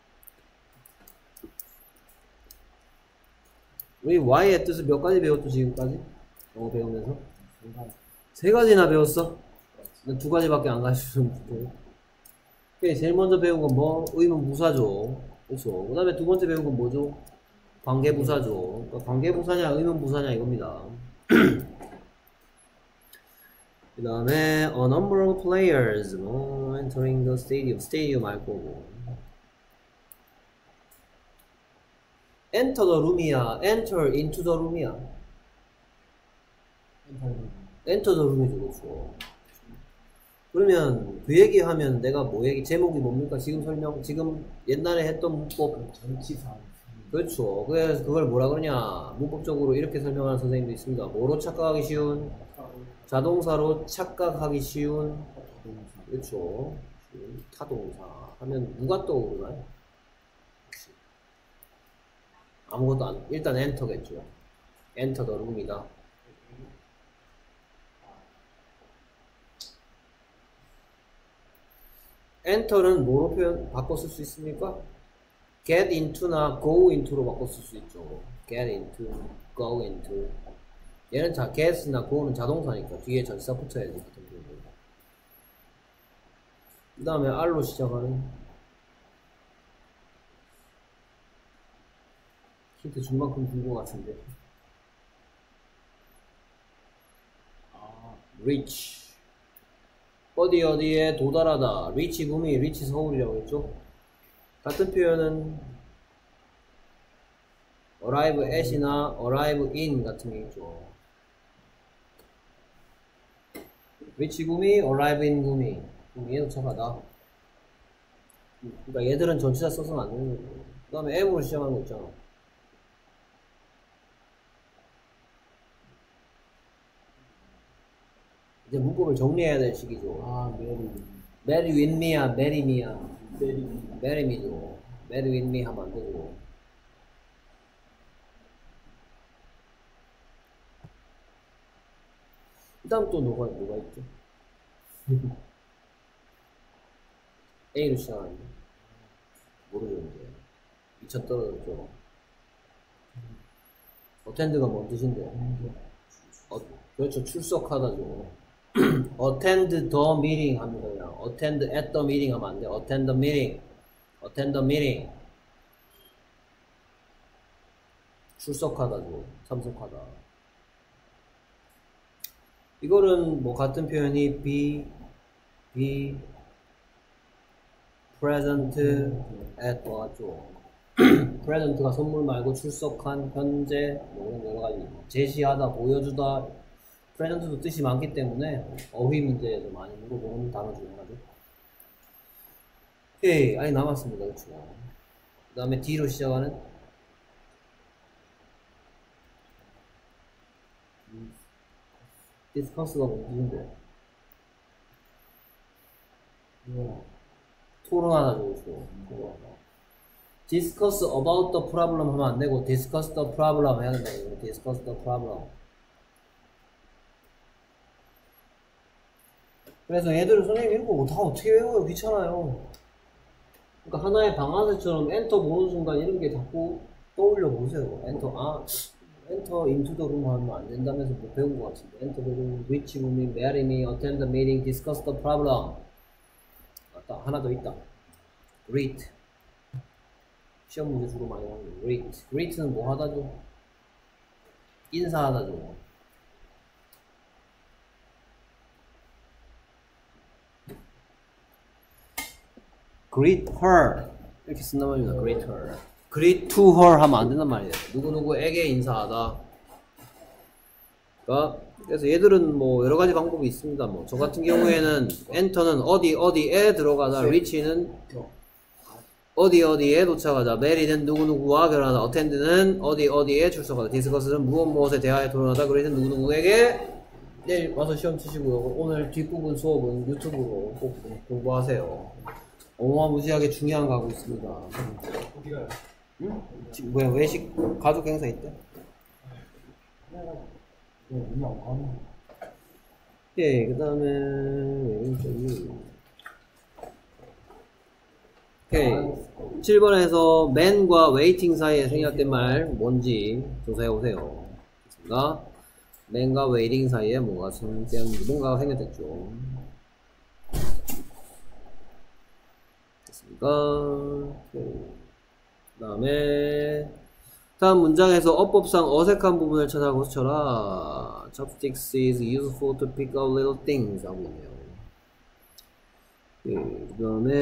우리 y의 뜻을 몇 가지 배웠죠 지금까지? 영어 배우면서? 세 가지나 배웠어? 두 가지밖에 안 가르쳐줬는데. 제일 먼저 배운 건 뭐? 의문부사죠. 그렇죠. 그 다음에 두 번째 배운 건 뭐죠? 관계부사죠. 그러니까 관계부사냐 의문부사냐 이겁니다. 그 다음에 a number of players entering the stadium. stadium 알 거고. enter the room이야 enter into the room이야? enter the room이죠. 그렇죠. 그러면 그 얘기하면 내가 뭐 얘기 제목이 뭡니까? 지금 옛날에 했던 문법 전치사. 그렇죠. 그래서 그걸 뭐라 그러냐? 문법적으로 이렇게 설명하는 선생님도 있습니다. 뭐로 착각하기 쉬운? 자동사로 착각하기 쉬운. 그렇죠. 타동사 하면 누가 떠오르나요? 아무것도 안. 일단 엔터겠죠. 엔터 더 룸이다. 엔터는 뭐로 바꿔 쓸 수 있습니까? get into나 go into로 바꿔 쓸 수 있죠. get into, go into. 얘는 get나 go는 자동사니까 뒤에 전치사 붙여야지. 그 다음에 R로 시작하는 힌트 준 만큼 준 것 같은데. reach. 어디에 도달하다. reach 구미, reach 서울이라고 했죠. 같은 표현은 arrive at이나 arrive in 같은 게 있죠. reach 구미, arrive in 구미. 얘도 착하다. 그러니까 얘들은 전치사 써서는 안 되는 거고. 그 다음에 M으로 시작하는 거 있잖아. 이제 문법을 정리해야 될 시기죠. marry with me야, marry me야. marry me죠. marry with me 하면 안 되고. 그 다음 또 뭐가 있죠? A로 시작하는데. 모르죠, 이제. 2차 떨어졌죠. attend가 뭔 뜻인데? 그렇죠. 출석하다죠. attend the meeting 합니다. 그냥. attend at the meeting 하면 안 돼. attend the meeting. attend the meeting. 출석하다죠. 참석하다. 이거는 뭐 같은 표현이 be present at 와 같죠. present가 선물 말고 출석한, 현재, 뭐 이런 여러 가지 제시하다, 보여주다. present도 뜻이 많기 때문에 어휘 문제에서 많이 물어보는 단어 중에 하나죠. 오케이, 아니 남았습니다. 그렇죠. 그 다음에 D로 시작하는 discuss가 뭔지인데 토론하다죠. 그렇죠. discuss about the problem 하면 안 되고 discuss the problem 해야 된다. discuss the problem. 그래서 얘들은 선생님 이런 거 다 어떻게 외워요? 귀찮아요. 그러니까 하나의 방아쇠처럼 엔터 보는 순간 이런 게 자꾸 떠올려 보세요. 엔터, enter into the room 하면 안 된다면서 뭐 배운 것 같은데. enter the room, reach room, marry me, attend the meeting, discuss the problem. 맞다. 하나 더 있다. greet. 시험 문제 주로 많이 나오는 거. greet. greet는 뭐 하다죠? 인사하다죠. greet her. 이렇게 쓴단 말입니다. greet her. greet to her 하면 안 된단 말이에요. 누구누구에게 인사하다. 그러니까 그래서 얘들은 뭐 여러 가지 방법이 있습니다. 뭐 저 같은 경우에는 enter는 어디에 들어가다, reach는 어디에 도착하다, marry는 누구누구와 결혼하다, attend는 어디에 출석하다, discuss는 무엇에 대하여 토론하다, greet는 누구누구에게. 내일 와서 시험 치시고요. 오늘 뒷부분 수업은 유튜브로 꼭 공부하세요. 어마무시하게 중요한 거 하고 있습니다. 어디가요? 응? 지금 뭐야, 외식 가족 행사 있대? 예, 그 다음에 오케이. 7번에서 man과 waiting 사이에 생략된 말 뭔지 조사해 오세요. 됐습니다. man과 waiting 사이에 뭐가 생략되었는지, 뭔가가 생략됐죠. 됐습니까? 그 다음에 다음 문장에서 어법상 어색한 부분을 찾아 고쳐라. Chopsticks is useful to pick up little things 하고 있네요. 그 다음에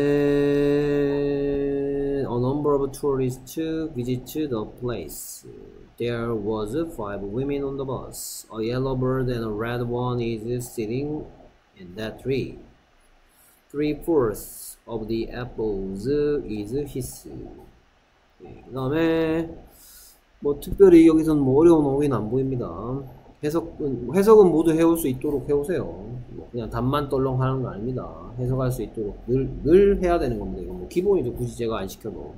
a number of tourists visit the place. There was 5 women on the bus. A yellow bird and a red one is sitting in that tree. 3/4 of the apples is his. 그 다음에 뭐 특별히 여기서는 뭐 어려운 어휘는 안 보입니다. 해석은 모두 해올 수 있도록 해오세요. 뭐 그냥 답만 떨렁 하는 거 아닙니다. 해석할 수 있도록 늘 해야 되는 겁니다. 이건 뭐 기본이죠. 굳이 제가 안 시켜도.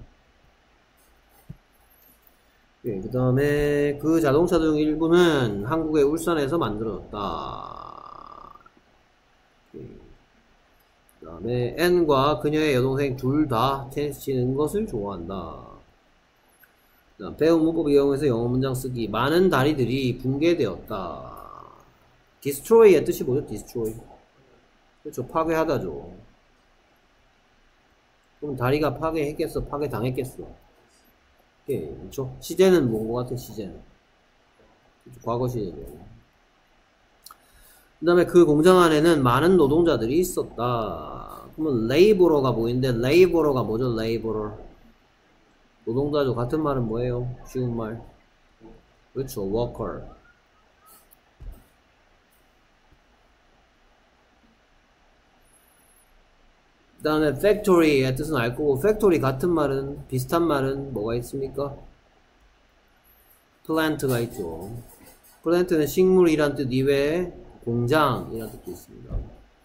예, 그 다음에 그 자동차 중 일부는 한국의 울산에서 만들어졌다. 예. 그 다음에 N과 그녀의 여동생 둘 다 테니스 치는 것을 좋아한다. 배운 문법을 이용해서 영어 문장 쓰기. 많은 다리들이 붕괴되었다. destroy의 뜻이 뭐죠? destroy. 그렇죠. 파괴하다죠. 그럼 다리가 파괴했겠어? 파괴당했겠어? 예, 그렇죠. 시제는 뭔 것 같아? 시제는 그렇죠. 과거 시제죠. 그 다음에 그 공장 안에는 많은 노동자들이 있었다. 그러면 레이버러가 보이는데 레이버러가 뭐죠? 레이버러. 노동자죠. 같은 말은 뭐예요? 쉬운 말. 그렇죠. worker. 그 다음에 factory의 뜻은 알 거고, factory 같은 말은, 비슷한 말은 뭐가 있습니까? plant가 있죠. plant는 식물이란 뜻 이외에 공장이란 뜻도 있습니다.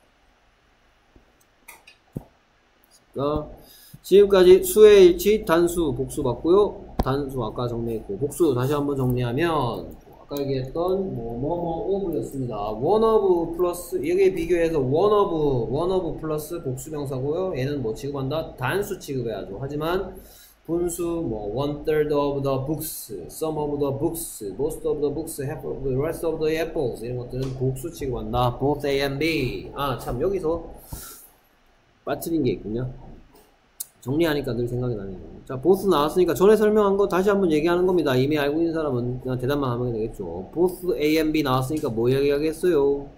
그러니까 지금까지 수의 일치, 단수, 복수 봤고요. 단수 아까 정리했고, 복수 다시 한번 정리하면 아까 얘기했던 뭐뭐 오브였습니다. one of 플러스, 여기에 비교해서 one of 플러스 복수명사고요. 얘는 뭐 취급한다? 단수 취급해야죠. 하지만 분수 뭐 1/3 of the books, some of the books, most of the books, half of the rest of the apples 이런 것들은 복수 취급한다. both A and B. 아, 참 여기서 빠뜨린 게 있군요. 정리하니까 늘 생각이 나네요. 자, both 나왔으니까 전에 설명한 거 다시 한번 얘기하는 겁니다. 이미 알고 있는 사람은 그냥 대답만 하면 되겠죠. both A and B 나왔으니까 뭐 얘기하겠어요?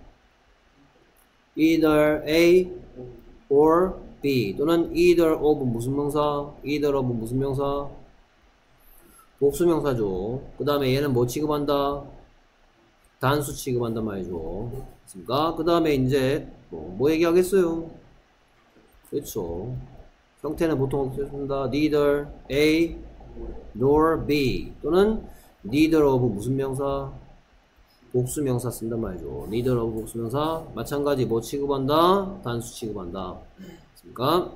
either A or B 또는 either of 무슨 명사? either of 무슨 명사? 복수명사죠. 그 다음에 얘는 뭐 취급한다? 단수 취급한단 말이죠. 그렇습니까? 그 다음에 이제 뭐 얘기하겠어요? 그렇죠. 형태는 보통 어떻게 씁니다? neither A nor B 또는 neither of 무슨 명사? 복수명사 쓴단 말이죠. neither of 복수명사 마찬가지 뭐 취급한다? 단수 취급한다. 그러니까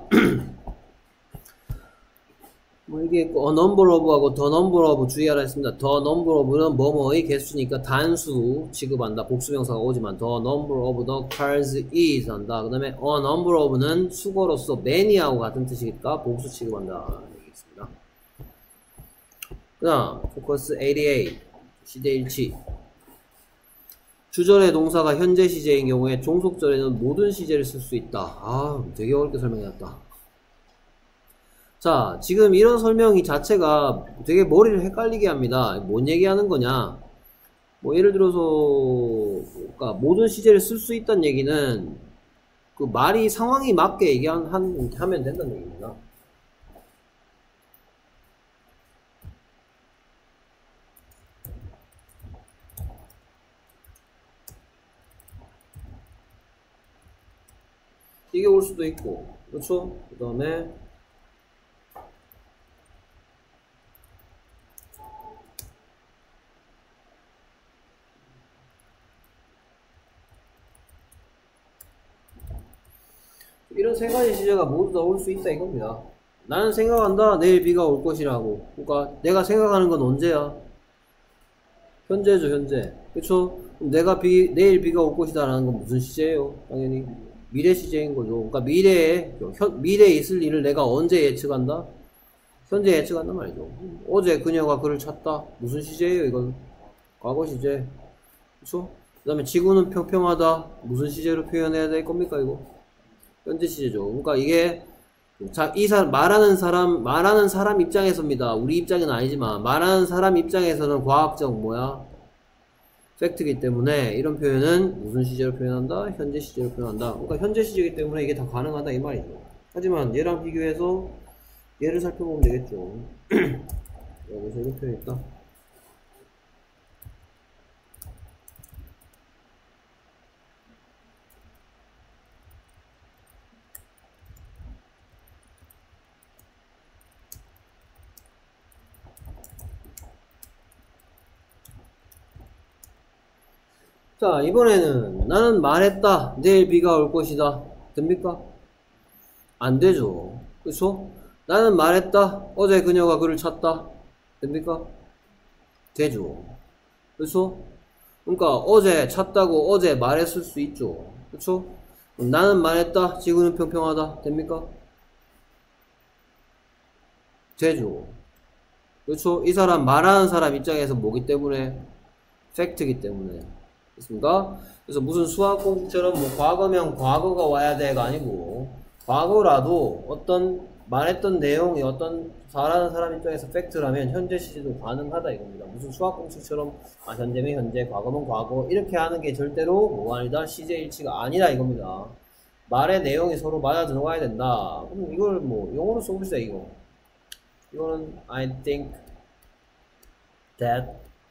뭐 이게 a number of하고 the number of 주의하라 했습니다. the number of는 뭐뭐의 개수니까 단수 취급한다. 복수명사가 오지만 the number of the cars is 한다. 그 다음에 a number of는 수거로서 many하고 같은 뜻이니까 복수 취급한다. 되겠습니다. 그 다음 focus 88 시제 일치. 주절의 동사가 현재 시제인 경우에 종속절에는 모든 시제를 쓸 수 있다. 아, 되게 어렵게 설명해놨다. 자, 지금 이런 설명이 자체가 되게 머리를 헷갈리게 합니다. 뭔 얘기하는 거냐? 뭐 예를 들어서 그러니까 모든 시제를 쓸 수 있다는 얘기는 그 말이 상황이 맞게 하면 된다는 얘기입니다. 이게 올 수도 있고, 그렇죠? 그 다음에 이런 세 가지 시제가 모두 다 올 수 있다 이겁니다. 나는 생각한다. 내일 비가 올 것이라고. 그러니까 내가 생각하는 건 언제야? 현재죠, 현재. 그쵸? 내가 내일 비가 올 것이다 라는 건 무슨 시제예요? 당연히 미래 시제인 거죠. 그러니까 미래에 있을 일을 내가 언제 예측한다? 현재 예측한단 말이죠. 어제 그녀가 그를 찾다. 무슨 시제예요, 이건? 과거 시제. 그쵸? 그 다음에 지구는 평평하다. 무슨 시제로 표현해야 될 겁니까, 이거? 현재 시제죠. 그러니까 이게 말하는 사람 입장에서입니다. 우리 입장은 아니지만 말하는 사람 입장에서는 과학적 팩트이기 때문에 이런 표현은 무슨 시제로 표현한다? 현재 시제로 표현한다. 그러니까 현재 시제이기 때문에 이게 다 가능하다 이 말이죠. 하지만 얘랑 비교해서 얘를 살펴보면 되겠죠. 여기서 이렇게 표현했다. 자, 이번에는 나는 말했다. 내일 비가 올 것이다. 됩니까? 안 되죠. 그쵸? 나는 말했다. 어제 그녀가 그를 찾다. 됩니까? 되죠. 그쵸? 그러니까 어제 찾다고 어제 말했을 수 있죠. 그쵸? 나는 말했다. 지구는 평평하다. 됩니까? 되죠. 그쵸? 이 사람 말하는 사람 입장에서 뭐기 때문에? 팩트이기 때문에. 됐습니까? 그래서 무슨 수학 공식처럼 뭐 과거면 과거가 와야 돼가 아니고 과거라도 어떤 말했던 내용이 어떤 말하는 사람 입장에서 팩트라면 현재 시제도 가능하다 이겁니다. 무슨 수학 공식처럼 현재면 현재, 과거면 과거 이렇게 하는 게 절대로 뭐가 아니다? 시제 일치가 아니라 이겁니다. 말의 내용이 서로 맞아 들어가야 된다. 그럼 이걸 뭐 영어로 써봅시다 이거. 이거는 I think that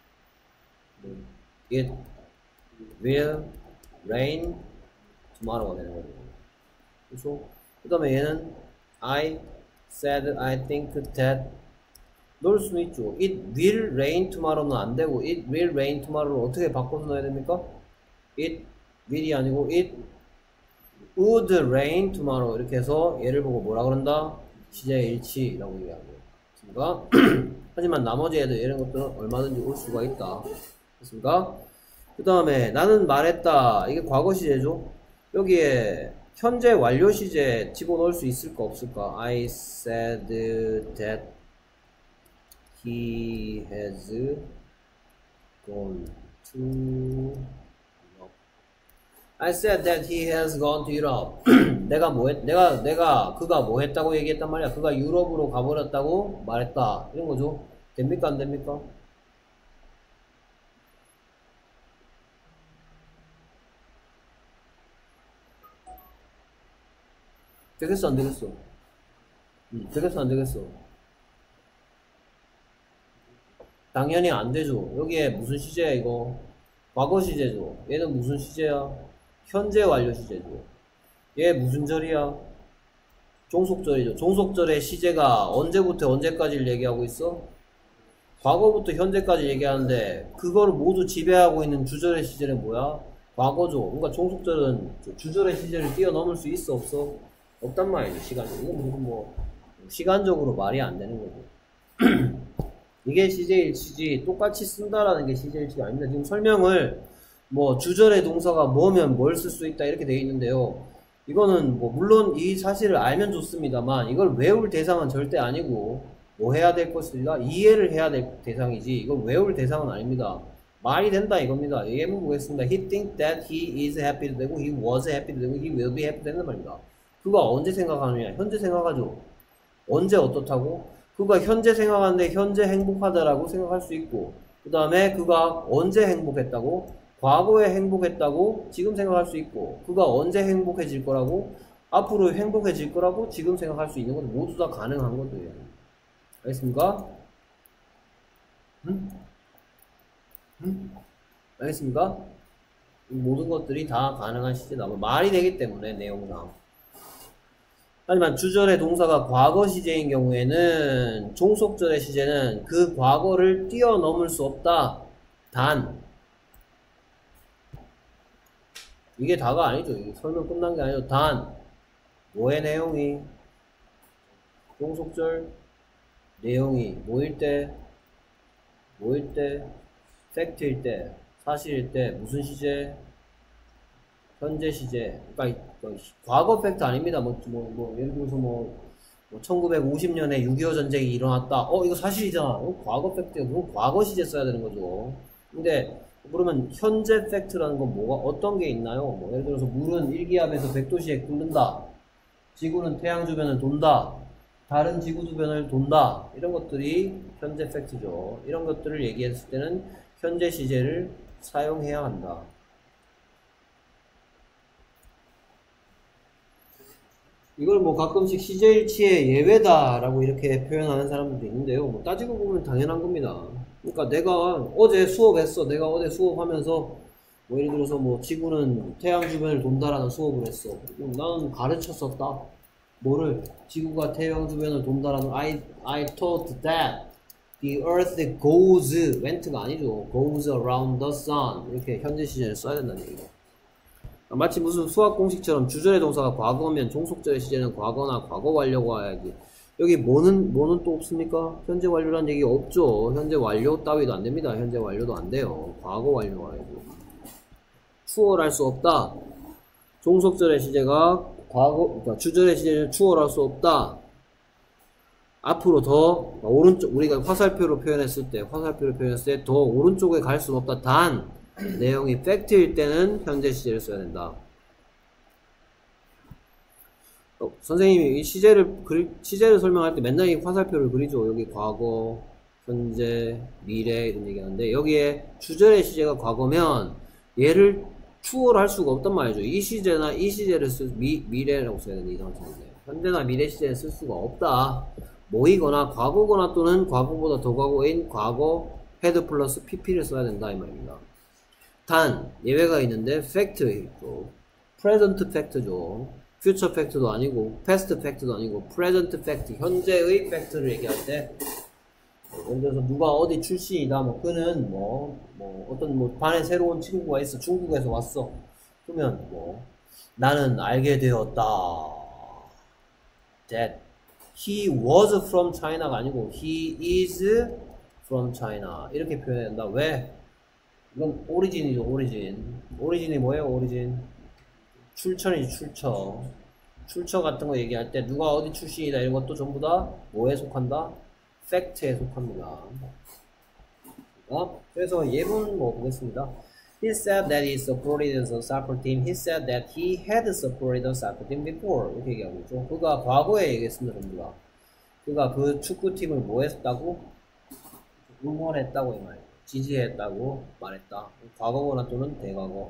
it will rain tomorrow가 되는 거죠. 그렇죠? 그 다음에 얘는 I said I think that 넣을 수는 있죠. It will rain tomorrow는 안 되고 it will rain tomorrow를 어떻게 바꿔서 넣어야 됩니까? It will이 아니고 it would rain tomorrow 이렇게 해서 얘를 보고 뭐라 그런다? 시제 일치라고 얘기하고 있습니다. 하지만 나머지 애들 이런 것들은 얼마든지 올 수가 있다. 됐습니까? 그 다음에 나는 말했다. 이게 과거 시제죠. 여기에 현재 완료 시제 집어넣을 수 있을까 없을까? I said that he has gone to Europe. I said that he has gone to Europe. 그가 뭐 했다고 얘기했단 말이야. 그가 유럽으로 가버렸다고 말했다. 이런 거죠. 됩니까 안 됩니까? 되겠어 안 되겠어? 되겠어 안 되겠어? 당연히 안 되죠. 여기에 무슨 시제야 이거? 과거 시제죠. 얘는 무슨 시제야? 현재 완료 시제죠. 얘 무슨 절이야? 종속절이죠. 종속절의 시제가 언제부터 언제까지를 얘기하고 있어? 과거부터 현재까지 얘기하는데 그거를 모두 지배하고 있는 주절의 시제는 뭐야? 과거죠. 그러니까 종속절은 주절의 시제를 뛰어넘을 수 있어 없어? 없단 말이죠. 시간적으로. 이건 무슨 시간적으로 말이 안 되는 거죠. 이게 시제일치지 똑같이 쓴다라는 게 시제일치가 아닙니다. 지금 설명을 주절의 동사가 뭐면 뭘 쓸 수 있다 이렇게 되어 있는데요. 이거는 물론 이 사실을 알면 좋습니다만 이걸 외울 대상은 절대 아니고 뭐 해야 될 것이다? 이해를 해야 될 대상이지 이건 외울 대상은 아닙니다. 말이 된다 이겁니다. 예문 보겠습니다. He thinks that he is happy 되고 he was happy 되고 he will be happy 되는 말입니다. 그가 언제 생각하느냐? 현재 생각하죠. 언제 어떻다고? 그가 현재 생각하는데 현재 행복하다라고 생각할 수 있고 그 다음에 그가 언제 행복했다고? 과거에 행복했다고 지금 생각할 수 있고 그가 언제 행복해질 거라고? 앞으로 행복해질 거라고 지금 생각할 수 있는 건 모두 다 가능한 것들이에요. 알겠습니까? 알겠습니까? 이 모든 것들이 다 가능한 시제다. 말이 되기 때문에 내용상. 하지만 주절의 동사가 과거 시제인 경우에는 종속절의 시제는 그 과거를 뛰어넘을 수 없다. 단 이게 다가 아니죠. 이게 설명 끝난 게 아니죠. 단 뭐의 내용이 종속절 내용이 뭐일 때 팩트일 때 사실일 때 무슨 시제 현재 시제 그러니까 과거 팩트 아닙니다. 예를 들어서 1950년에 6.25 전쟁이 일어났다. 이거 사실이잖아. 과거 팩트야. 그건 과거 시제 써야 되는 거죠. 근데 그러면 현재 팩트라는 건 뭐가 어떤 게 있나요? 예를 들어서 물은 일기압에서 100도씨에 끓는다. 지구는 태양 주변을 돈다. 다른 지구 주변을 돈다. 이런 것들이 현재 팩트죠. 이런 것들을 얘기했을 때는 현재 시제를 사용해야 한다. 이걸 가끔씩 시제일치의 예외다라고 이렇게 표현하는 사람들도 있는데요. 따지고 보면 당연한 겁니다. 그러니까 내가 어제 수업했어. 내가 어제 수업하면서 예를 들어서 지구는 태양 주변을 돈다라는 수업을 했어. 나는 가르쳤었다. 뭐를? 지구가 태양 주변을 돈다라는 I taught that the earth went가 아니죠. goes around the sun. 이렇게 현재 시제를 써야 된다는 얘기죠. 마치 무슨 수학 공식처럼 주절의 동사가 과거면 종속절의 시제는 과거나 과거 완료가 와야지. 여기 뭐는 또 없습니까? 현재 완료란 얘기 없죠. 현재 완료 따위도 안 됩니다. 현재 완료도 안 돼요. 과거 완료 와야죠. 추월할 수 없다. 종속절의 시제가 그러니까 주절의 시제를 추월할 수 없다. 앞으로 더 오른쪽 우리가 화살표로 표현했을 때 더 오른쪽에 갈 수는 없다. 단 내용이 팩트일 때는 현재 시제를 써야 된다. 선생님이 이 시제를 설명할 때 맨날 이 화살표를 그리죠. 여기 과거, 현재, 미래 이런 얘기하는데 여기에 주절의 시제가 과거면 얘를 추월할 수가 없단 말이죠. 이 시제나 이 시제를 미래라고 써야 되는데 이상한 상황인데 현재나 미래 시제를 쓸 수가 없다. 뭐이거나 과거거나 또는 과거보다 더 과거인 과거 헤드 플러스 pp를 써야 된다 이 말입니다. 단 예외가 있는데 팩트 있고 프레젠트 팩트죠. 퓨처 팩트도 아니고 패스트 팩트도 아니고 프레젠트 팩트 현재의 팩트를 얘기할 때 예를 들어서 누가 어디 출신이다 그는 어떤 반에 새로운 친구가 있어. 중국에서 왔어. 그러면 나는 알게 되었다. that he was from China가 아니고 he is from China 이렇게 표현해야 된다. 왜? 이건 오리진이죠. 오리진이 뭐예요? 오리진 출처이지. 출처 같은 거 얘기할 때 누가 어디 출신이다 이런 것도 전부 다 뭐에 속한다? 팩트에 속합니다. 그래서 예문 보겠습니다. He said that he supported the soccer team. He said that he had supported the soccer team before. 이렇게 얘기하고 있죠. 그가 과거에 얘기했습니다. 전부 다. 그가 그 축구팀을 뭐 했다고? 응원했다고 이 말이에요. 지지했다고 말했다. 과거거나 또는 대과거.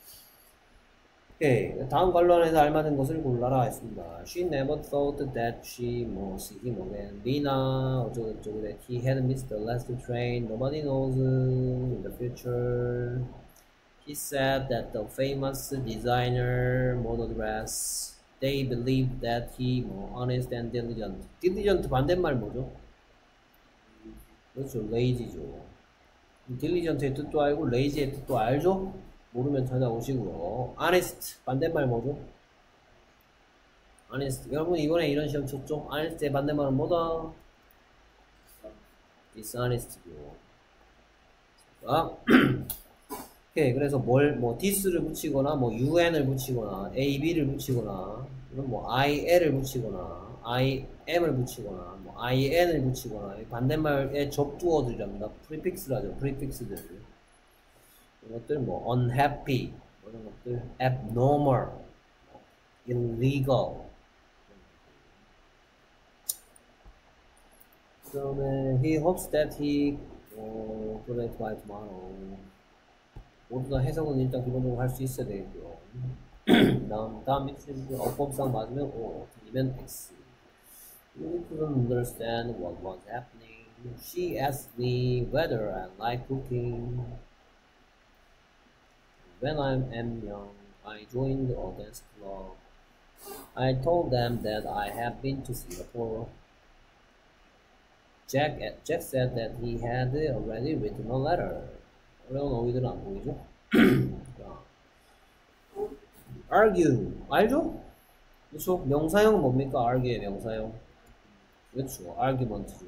오케이. 다음 관련해서 알맞은 것을 골라라 했습니다. She never thought that she see him again. Lina 어쩌고저쩌고 that he had missed the last train. Nobody knows in the future. He said that the famous designer model dress. They believed that he honest and diligent. diligent 반대말 뭐죠? 그렇죠. lazy죠. diligent의 뜻도 알고 lazy의 뜻도 알죠? 모르면 찾아오시고요. honest 반대말 뭐죠? honest. 여러분 이번에 이런 시험 쳤죠? honest의 반대말은 뭐다? dishonest죠. 오케이. 그래서 this를 붙이거나 un을 붙이거나 ab를 붙이거나 이건 il을 붙이거나 im을 붙이거나 뭐 in을 붙이거나 반대말의 접두어들이랍니다. 프리픽스라죠. 프리픽스들. 이런 것들 뭐 unhappy 이런 것들, abnormal, illegal. 그다음에 he hopes that he 그래 by tomorrow. 모두 다 해석은 일단 기본적으로 할 수 있어야 되겠고요. 다음 밑에 어법상 맞으면 O, 틀리면 X. You couldn't understand what was happening. She asked me whether I like cooking. When I am young, I joined a dance club. I told them that I have been to Singapore. Jack said that he had already written a letter. 어려운 어휘들은 안 보이죠? argue 알죠? 그렇죠? 명사형은 뭡니까? argue의 명사형. 그렇죠. argument죠.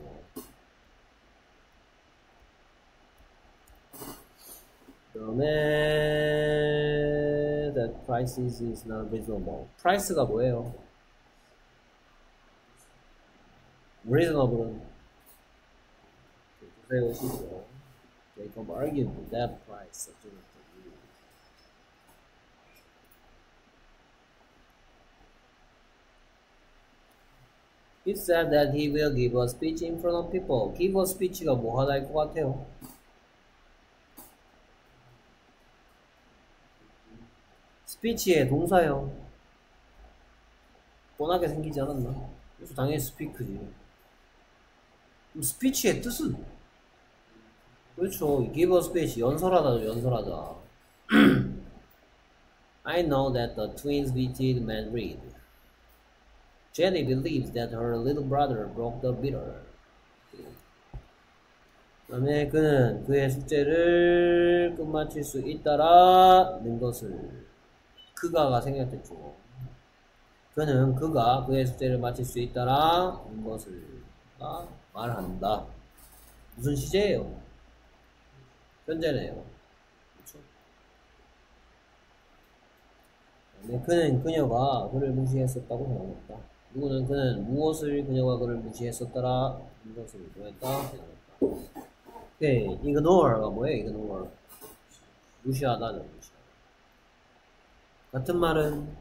그다음에 that price is not reasonable. price가 뭐예요? reasonable은 세우시죠. Jacob argued that price. He said that he will give a speech in front of people. Give a speech가 뭐 하나일 것 같아요? 스피치의 동사형. 뻔하게 생기지 않았나? 그래서 당연히 스피크지. 그럼 스피치의 뜻은? 그렇죠. give a speech. 연설하다죠. 연설하다. I know that the twins visited Madrid. Jenny believes that her little brother broke the mirror. 그 다음에 그는 그의 숙제를 끝마칠 수 있다라는 것을 그가가 생략됐죠. 그는 그가 그의 숙제를 마칠 수 있다라는 것을 말한다. 무슨 시제예요? 현재네요. 그렇죠? 그는 그녀가 그를 무시했었다고 생각했다. 누구는 그는 무엇을 그녀가 그를 무시했었더라 이것을 뭐했다 생각했다. 오케이. ignore가 뭐예요? ignore 무시하다는 무시하다. 같은 말은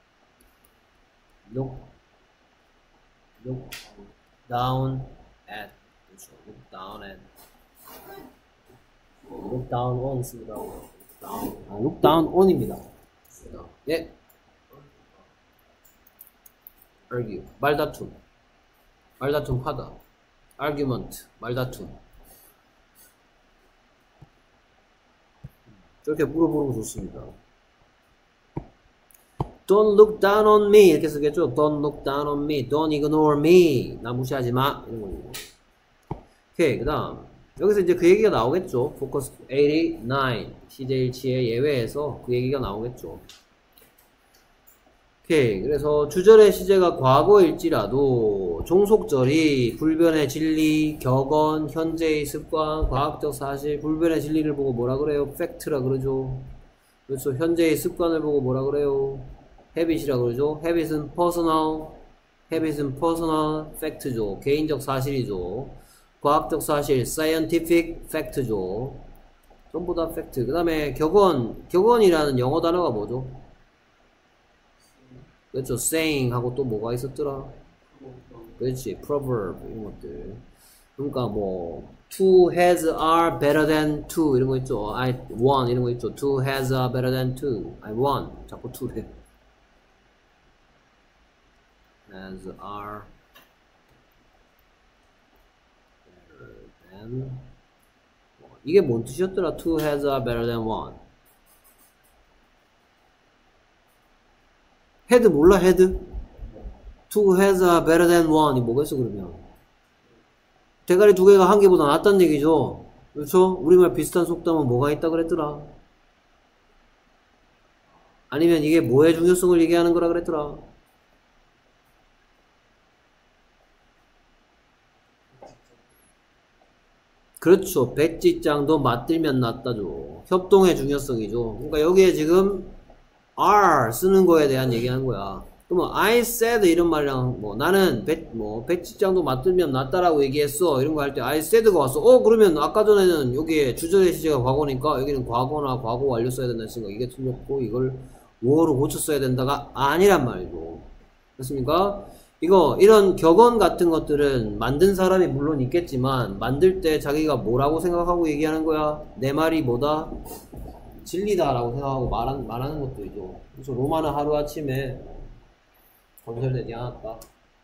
look down at 그렇죠. look down at look down on 씁니다. look down on입니다. 예. argue 말다툼 말다툼하다 argument 말다툼 저렇게 물어보는 거 좋습니다. Don't look down on me 이렇게 쓰겠죠. Don't look down on me, don't ignore me 나 무시하지 마 이런 거고. 오케이. 그 다음 여기서 이제 그 얘기가 나오겠죠. Focus 89 CJ1치의 예외에서 그 얘기가 나오겠죠. 오케이. 그래서 주절의 시제가 과거일지라도 종속절이 불변의 진리, 격언, 현재의 습관, 과학적 사실, 불변의 진리를 보고 뭐라 그래요? 팩트라 그러죠. 그렇죠. 현재의 습관을 보고 뭐라 그래요? habit이라 그러죠. habit은 personal, fact죠. 개인적 사실이죠. 과학적 사실, scientific fact죠. 전부 다 fact. 그 다음에 격언이라는 영어 단어가 뭐죠? 그렇죠. saying 하고 또 뭐가 있었더라? 그렇지. proverb 이런 것들. 그러니까 뭐 two heads are better than two 이런 거 있죠. I won 이런 거 있죠. two heads are better than two. I won. 자꾸 two래. heads are better than one. 이게 뭔 뜻이었더라? two heads are better than one. 헤드 몰라 헤드? two heads are better than one 이 뭐겠어 그러면? 대가리 두 개가 한 개보다 낫다는 얘기죠. 그렇죠? 우리말 비슷한 속담은 뭐가 있다 그랬더라? 아니면 이게 뭐의 중요성을 얘기하는 거라 그랬더라? 그렇죠. 백지장도 맞들면 낫다죠. 협동의 중요성이죠. 그러니까 여기에 지금 R 쓰는 거에 대한 얘기하는 거야. 그러면 I said 이런 말이랑 뭐 나는 백직장도 맡으면 낫다라고 얘기했어 이런 거 할 때 I said가 왔어. 그러면 아까 전에는 여기에 주절의 시제가 과거니까 여기는 과거나 과거 완료 써야 된다는 생각. 이게 틀렸고 이걸 뭐로 고쳐 써야 된다가 아니란 말이죠. 됐습니까? 이런 격언 같은 것들은 만든 사람이 물론 있겠지만 만들 때 자기가 뭐라고 생각하고 얘기하는 거야? 내 말이 뭐다? 진리다라고 생각하고 말하는 것들이죠. 그래서 로마는 하루아침에 건설되지 않았다.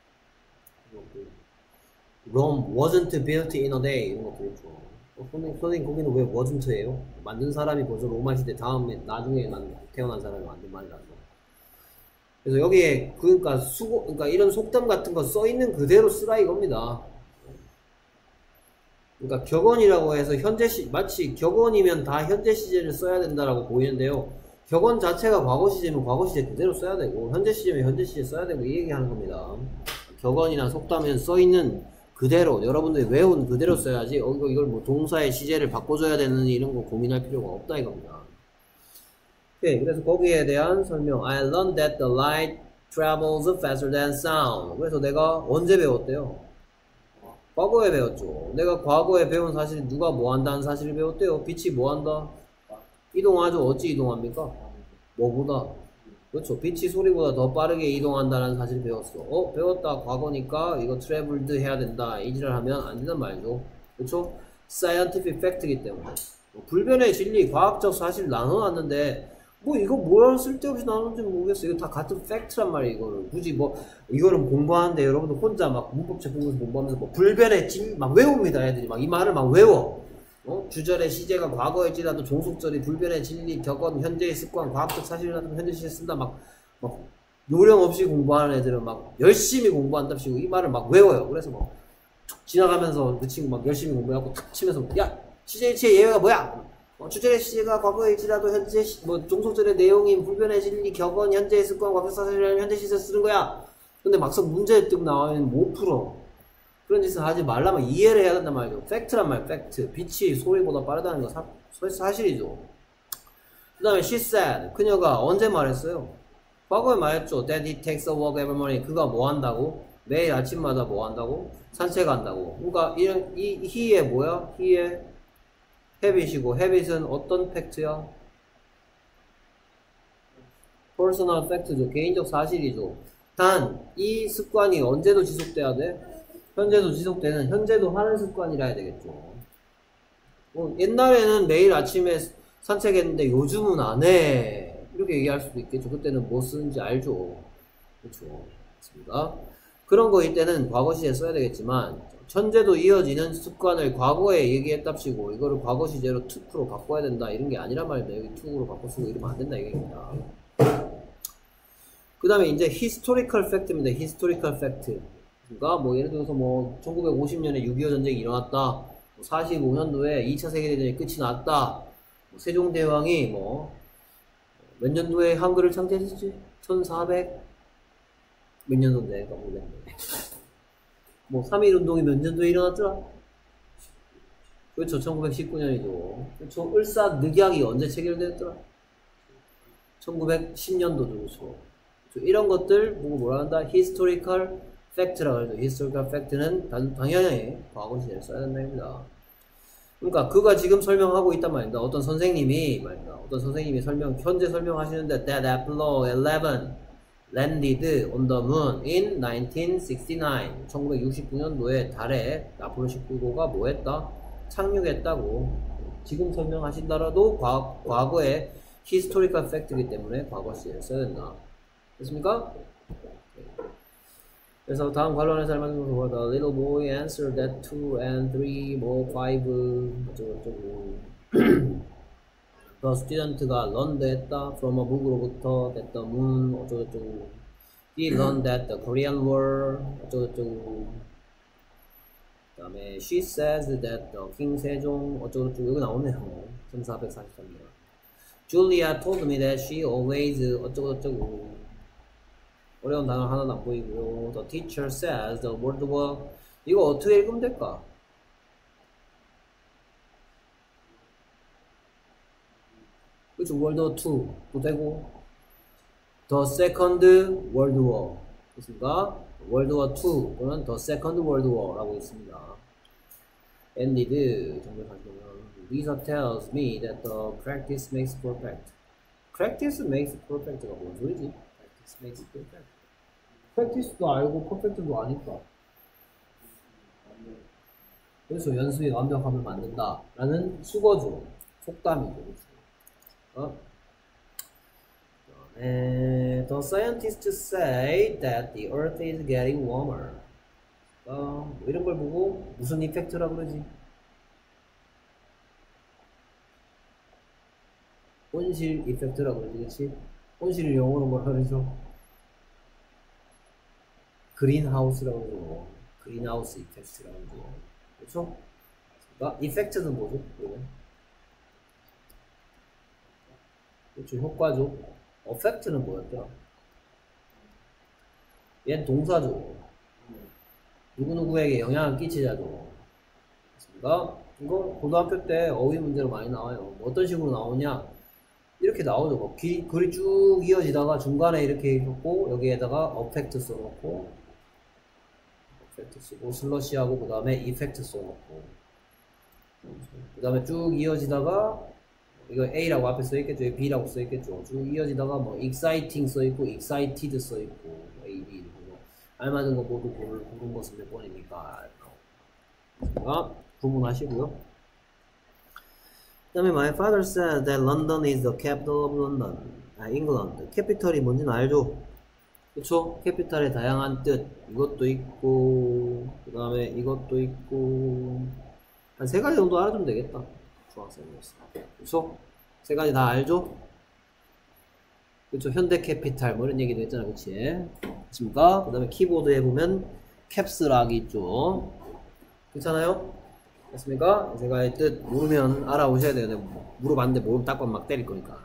Rome wasn't built in a day 이런 것도 있죠. 선생님 거기는 왜 wasn't예요? 만든 사람이 벌써 로마 시대 다음에 나중에 태어난 사람이 만든 말이라서. 그래서 여기에 그러니까 이런 속담 같은 거 써 있는 그대로 쓰라 이겁니다. 그러니까 격언이라고 해서 마치 격언이면 다 현재 시제를 써야 된다라고 보이는데요. 격언 자체가 과거 시제면 과거 시제 그대로 써야 되고 현재 시제면 현재 시제 써야 되고 이 얘기하는 겁니다. 격언이나 속담은 써 있는 그대로 여러분들이 외운 그대로 써야지 이걸 뭐 동사의 시제를 바꿔줘야 되는 이런 거 고민할 필요가 없다 이겁니다. 오케이, 그래서 거기에 대한 설명. I learned that the light travels faster than sound. 그래서 내가 언제 배웠대요? 과거에 배웠죠. 내가 과거에 배운 사실이 누가 뭐 한다는 사실을 배웠대요. 빛이 뭐 한다? 이동하죠. 어찌 이동합니까? 뭐보다? 그렇죠. 빛이 소리보다 더 빠르게 이동한다는 사실을 배웠어. 배웠다. 과거니까 이거 traveled 해야 된다. 이 지랄 하면 안 된단 말이죠. 그렇죠? scientific fact이기 때문에. 불변의 진리, 과학적 사실 나눠놨는데 이거 뭐랑 쓸데없이 나누는지 모르겠어. 이거 다 같은 팩트란 말이에요. 이거를 굳이 이거는 공부하는데 여러분들 혼자 문법책 보면서 공부하면서 불변의 진리 막 외웁니다. 애들이 이 말을 막 외워. 주절의 시제가 과거일지라도 종속절이 불변의 진리, 격언, 현재의 습관, 과학적 사실이라도 현재 시제 쓴다. 막 요령 없이 공부하는 애들은 열심히 공부한답시고 이 말을 막 외워요. 그래서 툭 지나가면서 그 친구 열심히 공부하고 탁 치면서 야 시제일치의 예외가 뭐야? 주절의 시제가 과거일지라도 현재 종속절의 내용인 불변의 진리, 격언, 현재의 습관, 과학적 사실이라면 현재 시제 쓰는 거야. 근데 막상 문제 뜨고 나오면 못 풀어. 그런 짓을 하지 말라면 이해를 해야 된단 말이죠. 팩트란 말, 팩트. 빛이 소리보다 빠르다는 거 사실이죠. 그 다음에 she said, 그녀가 언제 말했어요? 과거에 말했죠. That he takes a walk every morning. 그가 뭐 한다고? 매일 아침마다 뭐 한다고? 산책한다고. 그러니까 이 he의 뭐야? he의 habit이고 habit은 어떤 팩트야? personal fact죠. 개인적 사실이죠. 단 이 습관이 언제도 지속돼야 돼? 현재도 지속되는, 현재도 하는 습관이라 해야 되겠죠. 옛날에는 매일 아침에 산책했는데 요즘은 안 해. 이렇게 얘기할 수도 있겠죠. 그때는 뭐 쓰는지 알죠. 그렇죠. 맞습니다. 그런 거일 때는 과거 시제 써야 되겠지만, 현재도 이어지는 습관을 과거에 얘기했답시고, 이거를 과거 시제로 to로 바꿔야 된다. 이런 게 아니란 말입니다. 여기 to로 바꿔 쓰고 이러면 안 된다. 이겁니다. 그 다음에 이제 historical fact입니다. historical fact. 그러니까 예를 들어서 1950년에 6.25 전쟁이 일어났다. 45년도에 2차 세계대전이 끝이 났다. 세종대왕이 몇 년도에 한글을 창제했지? 1400 몇 년도인데 모르겠네. 3.1운동이 몇 년도에 일어났더라? 그렇죠. 1919년이죠. 그렇죠. 을사늑약이 언제 체결됐더라? 1910년도죠. 그렇죠. 이런 것들 보고 뭐라 한다? historical fact라고 하죠. historical fact는 당연히 과거 시제를 써야 된다입니다. 그러니까 그가 지금 설명하고 있단 말입니다. 어떤 선생님이 현재 설명하시는데 that Apollo 11 landed on the moon in 1969. 1969년도에 달에 아폴로 19호가 뭐 했다? 착륙했다고 지금 설명하신다라도 과거의 historical fact이기 때문에 과거 시제를 써야 된다. 됐습니까? 그래서 다음 관련해서 할 만한 것은 The little boy answered that 2 and 3, 5 어쩌고저쩌고 The student가 learned 했다 from a book로부터 that the moon 어쩌고저쩌고 He learned that the Korean War 어쩌고저쩌고 그 다음에 She says that the King 세종 어쩌고저쩌고 여기 나오네요. 1443년 Julia told me that she always 어쩌고저쩌고 어려운 단어 하나도 안 보이고요. The teacher says the World War 이거 어떻게 읽으면 될까? 그렇죠. World War II도 되고 The Second World War. 됐습니까? World War II 또는 The Second World War라고 있습니다. Ended. 정말 가시면 Lisa tells me that the practice makes perfect. Practice makes perfect가 뭔 소리지? Practice makes perfect. Practice도 알고 perfect도 아니까. 그래서 연습이 완벽함을 만든다 라는 수거죠. 속담이죠. The scientists say that the earth is getting warmer. 뭐 이런 걸 보고 무슨 이펙트라고 그러지? 온실 이펙트라고 그러지, 그치? 온실을 영어로 뭐라 그러죠? 그린하우스라고 그러죠. 그린하우스 이펙트라고 그러죠. 그렇죠? 그러니까 이펙트는 뭐죠? 그렇죠, 효과죠. 어펙트는 뭐였더라? 얘는 동사죠. 누구누구에게 영향을 끼치자죠. 그렇습니까? 이거 고등학교 때 어휘 문제로 많이 나와요. 어떤 식으로 나오냐? 이렇게 나오죠. 글이 쭉 이어지다가 중간에 이렇게 있고 여기에다가 어펙트 써놓고 이펙트 쓰고 슬러시하고 그 다음에 이펙트 써놓고 그 다음에 쭉 이어지다가 이거 A라고 앞에 써있겠죠, B라고 써있겠죠. 쭉 이어지다가 뭐 exciting 써있고 excited 써있고 A, B 이렇게 알맞은 거 모두 고른 것은 몇 번입니까? 구분하시고요. 그 다음에 my father said that London is the capital of London. England. 캐피털이 뭔지는 알죠? 그쵸? 캐피탈의 다양한 뜻. 이것도 있고 그 다음에 이것도 있고 한 3가지 정도 알아두면 되겠다. 중학생이었어. 그쵸? 3가지 다 알죠? 그쵸? 현대 캐피탈 뭐 이런 얘기도 했잖아. 그치? 그렇습니까? 그 다음에 키보드에 보면 캡스락이 있죠. 괜찮아요? 됐습니까? 제가 뜻 모르면 알아오셔야 돼요. 내가 물어봤는데 모르면 딱밤 막 때릴 거니까.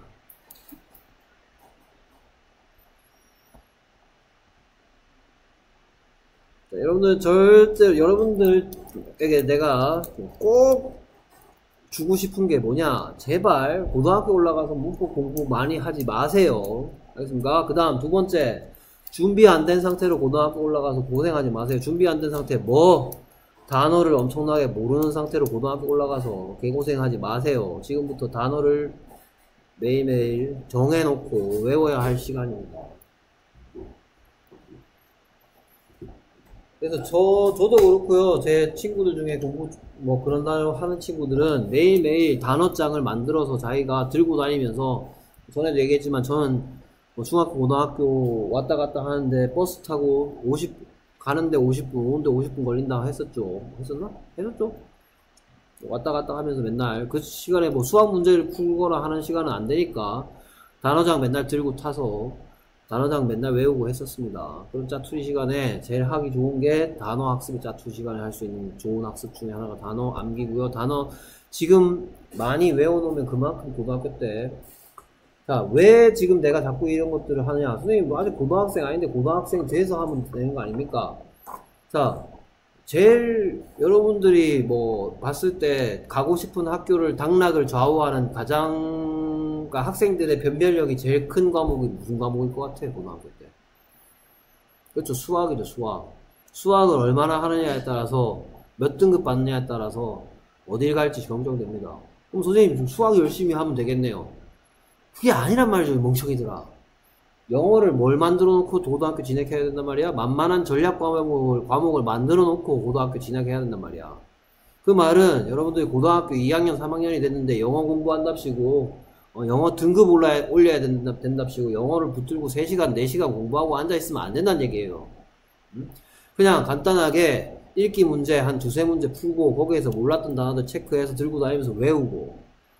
자, 여러분들 절대 여러분들에게 내가 꼭 주고 싶은 게 뭐냐? 제발 고등학교 올라가서 문법 공부 많이 하지 마세요. 알겠습니까? 그 다음 2번째, 준비 안 된 상태로 고등학교 올라가서 고생하지 마세요. 준비 안 된 상태 뭐? 단어를 엄청나게 모르는 상태로 고등학교 올라가서 개고생하지 마세요. 지금부터 단어를 매일매일 정해놓고 외워야 할 시간입니다. 그래서 저도 그렇고요. 제 친구들 중에 공부 뭐 그런 단어 하는 친구들은 매일매일 단어장을 만들어서 자기가 들고 다니면서, 전에도 얘기했지만 저는 뭐 중학교 고등학교 왔다 갔다 하는데 버스 타고 가는데 50분, 오는데 50분 걸린다 했었죠. 했었나? 했었죠? 왔다 갔다 하면서 맨날 그 시간에 뭐 수학 문제를 풀거나 하는 시간은 안 되니까 단어장 맨날 들고 타서 단어장 맨날 외우고 했었습니다. 그런 짜투리 시간에 제일 하기 좋은 게 단어 학습이 짜투리 시간에 할 수 있는 좋은 학습 중에 하나가 단어 암기고요. 단어 지금 많이 외워놓으면 그만큼 고등학교 때, 자, 왜 지금 내가 자꾸 이런 것들을 하느냐? 선생님, 뭐 아직 고등학생 아닌데 고등학생 돼서 하면 되는 거 아닙니까? 자, 제일 여러분들이 뭐 봤을 때 가고 싶은 학교를 당락을 좌우하는 그러니까 학생들의 변별력이 제일 큰 과목이 무슨 과목일 것 같아요, 고등학교 때? 그렇죠, 수학이죠, 수학. 수학을 얼마나 하느냐에 따라서, 몇 등급 받느냐에 따라서 어딜 갈지 결정됩니다. 그럼 선생님, 좀 수학 열심히 하면 되겠네요. 그게 아니란 말이죠, 멍청이들아. 영어를 뭘 만들어 놓고 고등학교 진학해야 된단 말이야? 만만한 전략 과목을 만들어 놓고 고등학교 진학해야 된단 말이야. 그 말은 여러분들이 고등학교 2학년, 3학년이 됐는데 영어 공부한답시고, 영어 등급 올려야 된답시고, 영어를 붙들고 3시간, 4시간 공부하고 앉아있으면 안 된다는 얘기예요. 그냥 간단하게 읽기 문제 한 2-3문제 풀고, 거기에서 몰랐던 단어들 체크해서 들고 다니면서 외우고,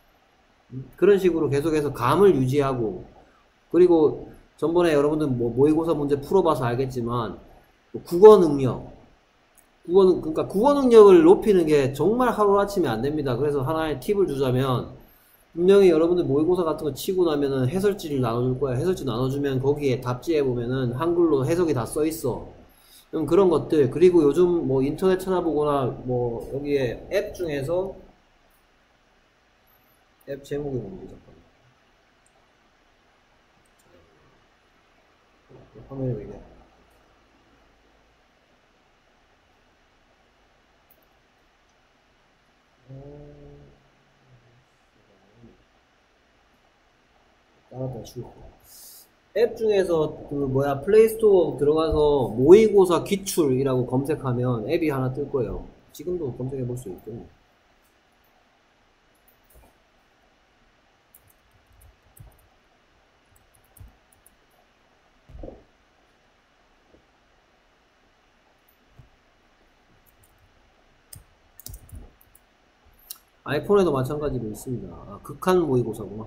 그런 식으로 계속해서 감을 유지하고, 그리고 전번에 여러분들 뭐 모의고사 문제 풀어봐서 알겠지만 국어 능력, 그러니까 국어 능력을 높이는 게 정말 하루아침에 안 됩니다. 그래서 하나의 팁을 주자면, 분명히 여러분들 모의고사 같은 거 치고 나면은 해설지를 나눠줄 거야. 해설지 나눠주면 거기에 답지에 보면은 한글로 해석이 다 써있어. 그럼 그런 것들, 그리고 요즘 뭐 인터넷 찾아보거나 뭐 여기에 앱 중에서 앱 제목이 뭔지 잠깐만. 화면이 왜 이래? 따라다 쉬워. 앱 중에서 그 뭐야 플레이스토어 들어가서 모의고사 기출이라고 검색하면 앱이 하나 뜰 거예요. 지금도 검색해 볼 수 있고. 아이폰에도 마찬가지로 있습니다. 아, 극한 모의고사구나.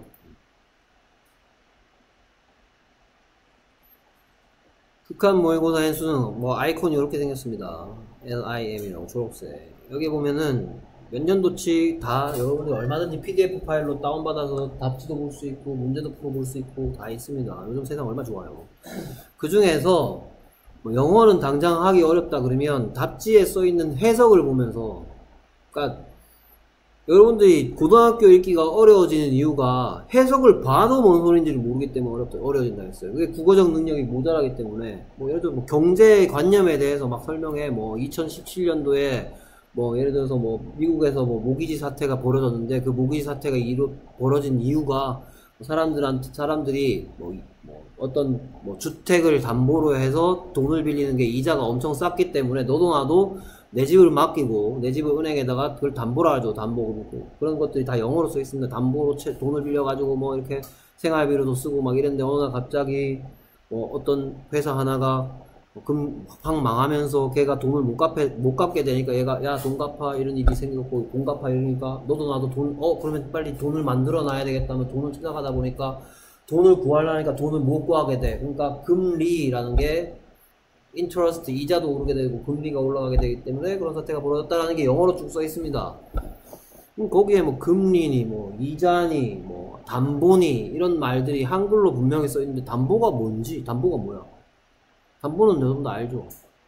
극한 모의고사 횟수는 뭐 아이콘이 이렇게 생겼습니다. LIM이라고 초록색. 여기 보면은 몇 년도치 다 여러분들 얼마든지 PDF 파일로 다운받아서 답지도 볼 수 있고 문제도 풀어볼 수 있고 다 있습니다. 요즘 세상 얼마 좋아요. 그 중에서 뭐 영어는 당장 하기 어렵다 그러면 답지에 써있는 해석을 보면서, 그러니까 여러분들이 고등학교 읽기가 어려워지는 이유가 해석을 봐도 뭔 소리인지를 모르기 때문에 어려워진다 했어요. 그게 국어적 능력이 모자라기 때문에, 뭐 예를 들어 뭐 경제관념에 대해서 막 설명해. 뭐 2017년도에 뭐 예를 들어서 뭐 미국에서 뭐 모기지 사태가 벌어졌는데 그 모기지 사태가 벌어진 이유가 사람들이 뭐 어떤 뭐 주택을 담보로 해서 돈을 빌리는 게 이자가 엄청 쌌기 때문에 너도 나도 내 집을 맡기고 내 집을 은행에다가 그걸 담보로 하죠. 담보 그런 것들이 다 영어로 써 있습니다. 담보로 돈을 빌려가지고 뭐 이렇게 생활비로도 쓰고 막 이랬는데 어느 날 갑자기 뭐 어떤 회사 하나가 확 망하면서 걔가 돈을 못 갚게 되니까 얘가 야 돈 갚아 이런 일이 생겼고 돈 갚아 이러니까 너도 나도 그러면 빨리 돈을 만들어 놔야 되겠다면 돈을 찾아가다 보니까 돈을 구하려니까 돈을 못 구하게 돼. 그러니까 금리라는 게 인트러스트 이자도 오르게 되고 금리가 올라가게 되기 때문에 그런 사태가 벌어졌다라는 게 영어로 쭉 써 있습니다. 거기에 뭐 금리니 뭐 이자니 뭐 담보니 이런 말들이 한글로 분명히 써 있는데 담보가 뭔지, 담보가 뭐야? 담보는 여러분도 알죠?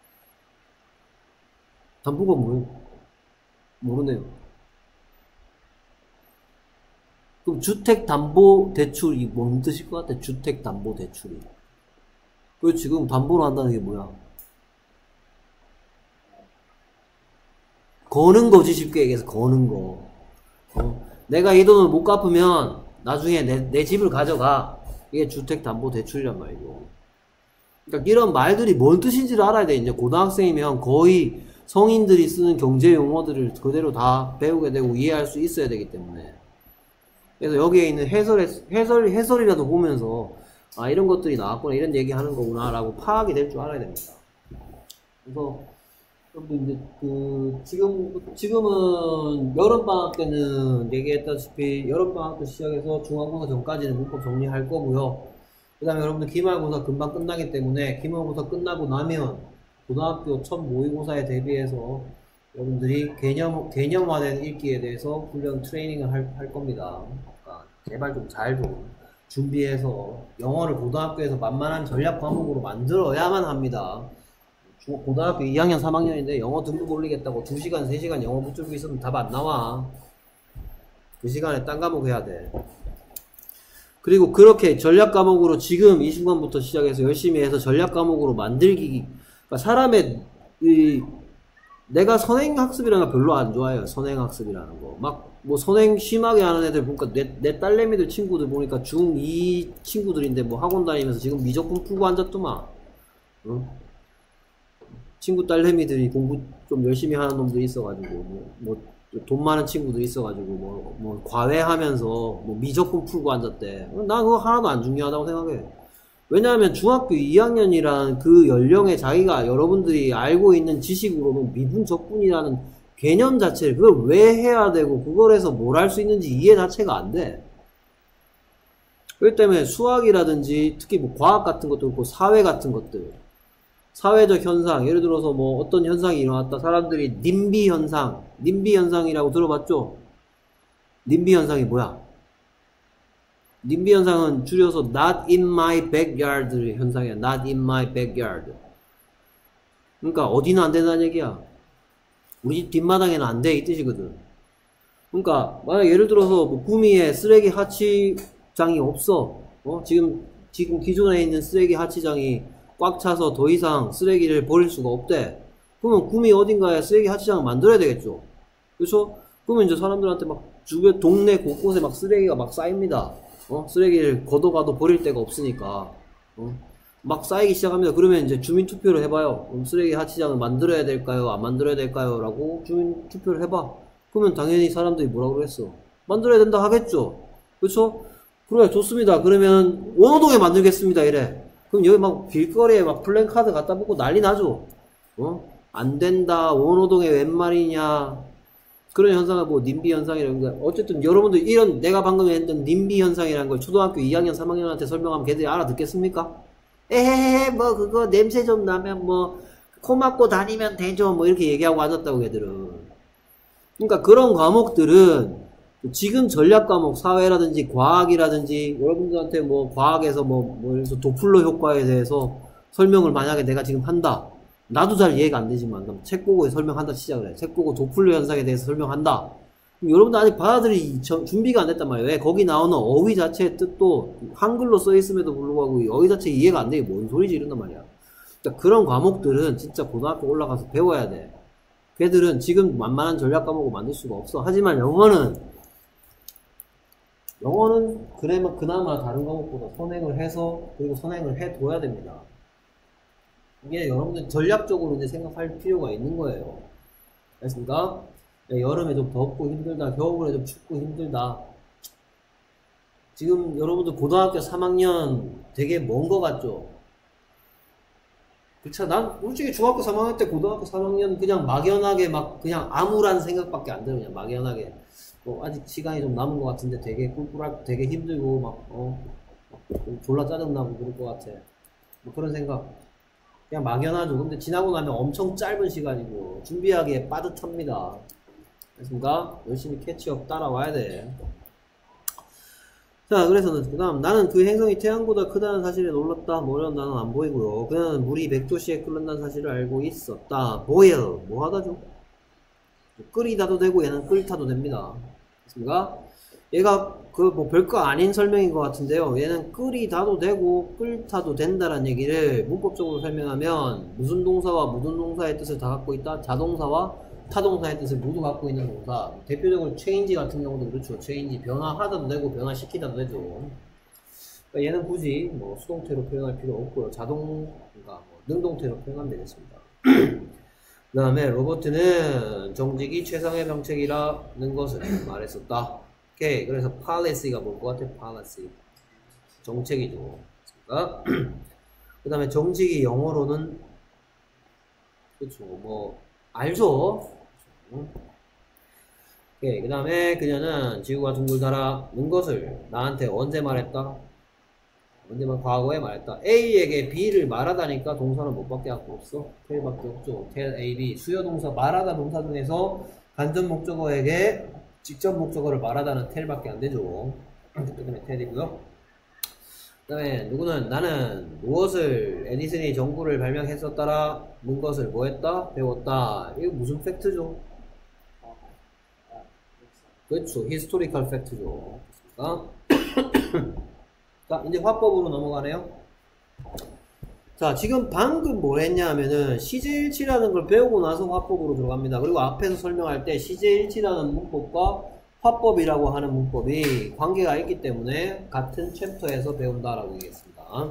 담보가 뭐예요? 모르네요. 그럼 주택담보대출이 뭔 뜻일 것 같아? 주택담보대출이. 그리고 지금 담보로 한다는 게 뭐야? 거는 거지. 쉽게 얘기해서 거는 거. 내가 이 돈을 못 갚으면 나중에 내 집을 가져가. 이게 주택담보대출이란 말이죠. 그러니까 이런 말들이 뭔 뜻인지를 알아야 돼. 이제 고등학생이면 거의 성인들이 쓰는 경제 용어들을 그대로 다 배우게 되고 이해할 수 있어야 되기 때문에. 그래서 여기에 있는 해설이라도 보면서 아 이런 것들이 나왔구나 이런 얘기 하는 거구나 라고 파악이 될 줄 알아야 됩니다. 그래서 여러분들 이제 지금은 여름방학 때는 얘기했다시피 여름방학 때 시작해서 중간고사 전까지는 문법 정리할 거고요. 그 다음에 여러분들 기말고사 금방 끝나기 때문에 기말고사 끝나고 나면 고등학교 첫 모의고사에 대비해서 여러분들이 개념화된 읽기에 대해서 훈련 트레이닝을 할 겁니다. 그러니까 제발 좀 잘 준비해서 영어를 고등학교에서 만만한 전략 과목으로 만들어야만 합니다. 고등학교 2학년 3학년인데 영어 등급 올리겠다고 2시간 3시간 영어 붙들고 있으면 답 안 나와. 그 시간에 딴 과목 해야 돼. 그리고 그렇게 전략 과목으로 지금 이 순간부터 시작해서 열심히 해서 전략 과목으로 만들기, 그러니까 사람의 내가 선행학습이라는 거 별로 안 좋아해요. 선행학습이라는 거. 막 뭐 선행 심하게 하는 애들 보니까 내 딸내미들 친구들 보니까 중2 친구들인데 뭐 학원 다니면서 지금 미적분 풀고 앉았더만. 응? 친구 딸내미들이 공부 좀 열심히 하는 놈들이 있어가지고 돈 많은 친구들이 있어가지고 뭐 과외하면서 뭐 미적분 풀고 앉았대. 난 그거 하나도 안 중요하다고 생각해. 왜냐하면 중학교 2학년이라는 그 연령에 자기가 여러분들이 알고 있는 지식으로는 미분 적분이라는 개념 자체를 그걸 왜 해야 되고 그걸 해서 뭘 할 수 있는지 이해 자체가 안 돼. 그렇기 때문에 수학이라든지 특히 뭐 과학 같은 것도 있고 사회 같은 것들, 사회적 현상, 예를 들어서 뭐 어떤 현상이 일어났다. 사람들이 님비 현상이라고 들어봤죠? 님비 현상이 뭐야? 님비 현상은 줄여서 not in my backyard 현상이야. not in my backyard. 그러니까 어디는 안 된다는 얘기야. 우리 집 뒷마당에는 안 돼 이 뜻이거든. 그러니까 만약 예를 들어서 뭐 구미에 쓰레기 하치장이 없어. 지금 지금 기존에 있는 쓰레기 하치장이 꽉 차서 더 이상 쓰레기를 버릴 수가 없대. 그러면 구미 어딘가에 쓰레기 하치장을 만들어야 되겠죠. 그렇죠? 그러면 이제 사람들한테 막 주변 동네 곳곳에 막 쓰레기가 막 쌓입니다. 쓰레기를 걷어가도 버릴 데가 없으니까. 막 쌓이기 시작합니다. 그러면 이제 주민 투표를 해봐요. 그럼 쓰레기 하치장을 만들어야 될까요? 안 만들어야 될까요? 라고 주민 투표를 해봐. 그러면 당연히 사람들이 뭐라고 그랬어? 만들어야 된다 하겠죠. 그렇죠? 그래, 좋습니다. 그러면 원호동에 만들겠습니다. 이래. 그럼 여기 막 길거리에 막 플랜카드 갖다 붙고 난리 나죠. 안 된다. 원호동에 웬 말이냐. 그런 현상을 뭐 님비 현상이라는 거. 어쨌든 여러분들 이런 내가 방금 했던 님비 현상이라는 걸 초등학교 2학년 3학년한테 설명하면 걔들이 알아듣겠습니까? 에헤헤 뭐 그거 냄새 좀 나면 뭐 코 막고 다니면 되죠. 뭐 이렇게 얘기하고 앉았다고 걔들은. 그러니까 그런 과목들은 지금 전략 과목 사회라든지 과학이라든지 여러분들한테 뭐 과학에서 뭐 그래서 도플러 효과에 대해서 설명을 만약에 내가 지금 한다. 나도 잘 이해가 안 되지만 책 보고 설명한다 시작을 해. 책 보고 도플러 현상에 대해서 설명한다. 여러분들 아직 받아들이 준비가 안 됐단 말이에요. 왜? 거기 나오는 어휘 자체의 뜻도 한글로 써 있음에도 불구하고 어휘 자체 이해가 안 돼. 뭔 소리지 이런단 말이야. 그러니까 그런 과목들은 진짜 고등학교 올라가서 배워야 돼. 걔들은 지금 만만한 전략 과목을 만들 수가 없어. 하지만 영어는 그나마 다른 과목보다 선행을 해서 그리고 선행을 해둬야 됩니다. 이게 여러분들 전략적으로 이제 생각할 필요가 있는 거예요. 알겠습니까? 여름에 좀 덥고 힘들다. 겨울에 좀 춥고 힘들다. 지금 여러분들 고등학교 3학년 되게 먼 거 같죠? 그쵸? 난 솔직히 중학교 3학년 때 고등학교 3학년 그냥 막연하게 막 그냥 암울한 생각밖에 안 들어요. 그냥 막연하게. 아직 시간이 좀 남은 것 같은데 되게 꿀꿀하고 되게 힘들고 막 졸라 짜증나고 그럴 것 같아. 뭐 그런 생각. 그냥 막연하죠. 근데 지나고 나면 엄청 짧은 시간이고 준비하기에 빠듯합니다. 그렇습니까? 열심히 캐치업 따라와야 돼. 자, 그래서 그 다음 나는 그 행성이 태양보다 크다는 사실에 놀랐다. 뭐라는 나는 안 보이고요. 그는 물이 100도씨에 끓는다는 사실을 알고 있었다. 보일 뭐하다죠? 끓이다도 되고 얘는 끓타도 됩니다. 그렇습니까? 얘가 뭐 별거 아닌 설명인 것 같은데요. 얘는 끓이다도 되고 끓타도 된다라는 얘기를 문법적으로 설명하면 무슨 동사와 무슨 동사의 뜻을 다 갖고 있다. 자동사와 타동사의 뜻을 모두 갖고 있는 동사. 대표적으로 change 같은 경우도 그렇죠. change 변화하다도 되고 변화시키다도 되죠. 그러니까 얘는 굳이 뭐 수동태로 표현할 필요 없고요. 그러니까 뭐 능동태로 표현하면 되겠습니다. 그 다음에 로버트는 정직이 최상의 정책이라는 것을 말했었다. 오케이. 그래서 policy가 뭘 것 같아? policy. 정책이죠. 그 다음에 정직이 영어로는 그렇죠. 뭐 알죠? 오케이. 그 다음에 그녀는 지구가 둥글다라는 것을 나한테 언제 말했다? 언제만 과거에 말했다. A에게 B를 말하다니까 동사는 뭐밖에 없어? tell밖에 없죠. tell A, B. 수요동사 말하다 동사 중에서 간접 목적어에게 직접 목적어를 말하다는 tell밖에 안 되죠. 그 때문에 tell이고요. 그 다음에 누구는 나는 무엇을 에디슨이 전구를 발명했었다라는 것을 뭐 했다? 배웠다. 이거 무슨 팩트죠? 그렇죠. 히스토리컬 팩트죠. 자, 이제 화법으로 넘어가네요. 자, 지금 방금 뭘 했냐 하면은 시제일치라는 걸 배우고 나서 화법으로 들어갑니다. 그리고 앞에서 설명할 때 시제일치라는 문법과 화법이라고 하는 문법이 관계가 있기 때문에 같은 챕터에서 배운다라고 얘기했습니다.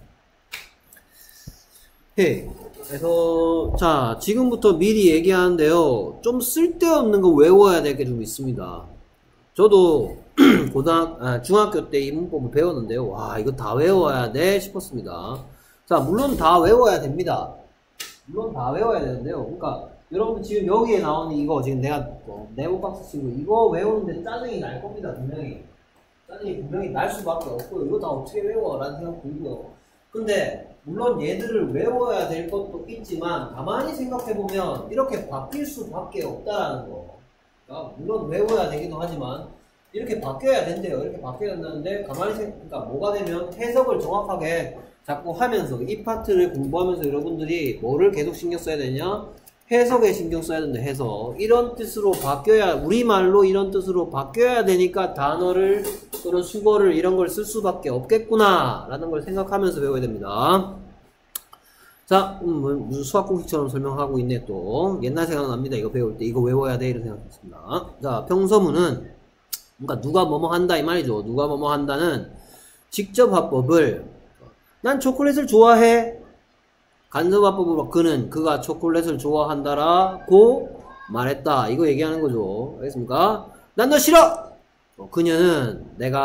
네. 그래서 자, 지금부터 미리 얘기하는데요. 좀 쓸데없는 거 외워야 될 게 좀 있습니다. 저도 중학교 때 이 문법을 배웠는데요. 와, 이거 다 외워야 돼 싶었습니다. 자, 물론 다 외워야 됩니다. 물론 다 외워야 되는데요. 그러니까 여러분들 지금 여기에 나오는 이거 지금 내가 네모박스 치고 이거 외우는데 짜증이 날 겁니다. 분명히 짜증이 분명히 날 수밖에 없고요. 이거 다 어떻게 외워? 라는 생각 들고요. 근데 물론 얘들을 외워야 될 것도 있지만 가만히 생각해보면 이렇게 바뀔 수밖에 없다라는 거. 그러니까 물론 외워야 되기도 하지만 이렇게 바뀌어야 된대요. 이렇게 바뀌어야 된다는데 가만히 그러니까 뭐가 되면 해석을 정확하게 자꾸 하면서 이 파트를 공부하면서 여러분들이 뭐를 계속 신경 써야 되냐? 해석에 신경 써야 된다. 해석. 이런 뜻으로 바뀌어야 우리말로 이런 뜻으로 바뀌어야 되니까 단어를 또는 수거를 이런 걸 쓸 수밖에 없겠구나 라는 걸 생각하면서 배워야 됩니다. 자, 무슨 수학 공식처럼 설명하고 있네. 또 옛날 생각납니다. 이거 배울 때 이거 외워야 돼 이런 생각했습니다. 자, 평서문은 그러니까 누가 뭐뭐 한다 이 말이죠. 누가 뭐뭐 한다는 직접 화법을 난 초콜릿을 좋아해. 간접 화법으로 그가 초콜릿을 좋아한다라고 말했다. 이거 얘기하는 거죠. 알겠습니까? 난 너 싫어. 그녀는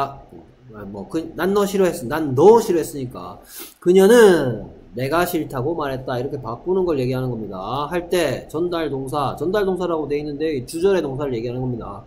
난 너 싫어했어. 난 너 싫어했으니까 그녀는 내가 싫다고 말했다. 이렇게 바꾸는 걸 얘기하는 겁니다. 할 때 전달 동사라고 돼 있는데 주절의 동사를 얘기하는 겁니다.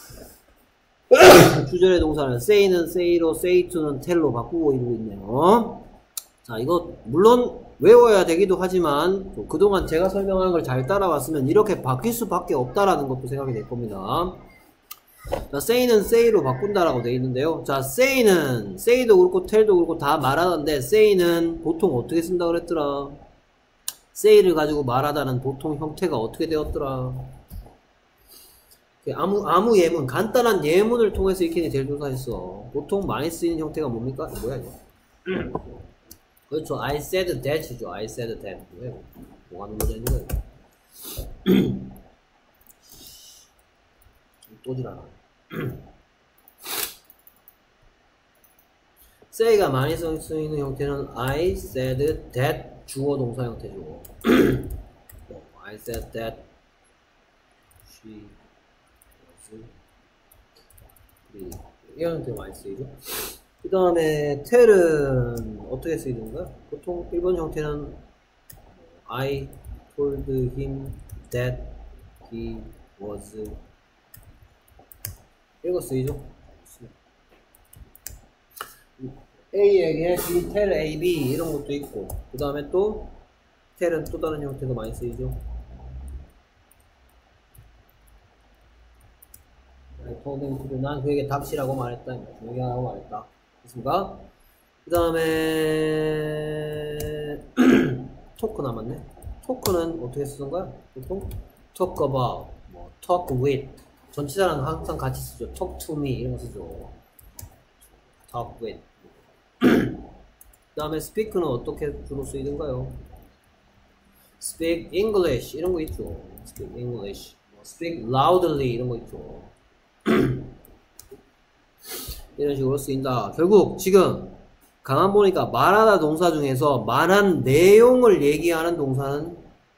주절의 동사는 say는 say로, say to는 tell로 바꾸고 이러고 있네요. 자, 이거 물론 외워야 되기도 하지만 그동안 제가 설명한 걸 잘 따라왔으면 이렇게 바뀔 수밖에 없다라는 것도 생각이 될 겁니다. 자, say는 say로 바꾼다라고 되어 있는데요. 자, say도 그렇고 tell도 그렇고 다 말하는데 say는 보통 어떻게 쓴다 그랬더라? say를 가지고 말하다는 보통 형태가 어떻게 되었더라? 아무 예문, 간단한 예문을 통해서 익히는 게 제일 조사했어. 보통 많이 쓰이는 형태가 뭡니까? 뭐야 이거? 그렇죠. I said that이죠. I said that. 왜? 뭐가 문제 있는 거예요? 또 지랄하네. say가 많이 쓰이는 형태는 I said that 주어 동사 형태죠. I said that she was 이런 형태 많이 쓰이죠. 그 다음에 tell은 어떻게 쓰이는가? 보통 일본 형태는 I told him that he was 이거 쓰이죠? A에게 B, tell A, B 이런 것도 있고 그 다음에 또 tell은 또 다른 형태도 많이 쓰이죠. 난 그에게 닥치라고 말했다. 조용히 하라고 말했다. 됐습니까? 그 다음에 토크 남았네. 토크는 어떻게 쓰는 거야? 보통 talk about, talk with 전치사랑 항상 같이 쓰죠. talk to me 이런 거 쓰죠. talk with 그 다음에 speak는 어떻게 주로 쓰이는가요? speak English 이런 거 있죠. speak English, speak loudly 이런 거 있죠. 이런 식으로 쓰인다. 결국 지금 가만 보니까 말하다 동사 중에서 말한 내용을 얘기하는 동사는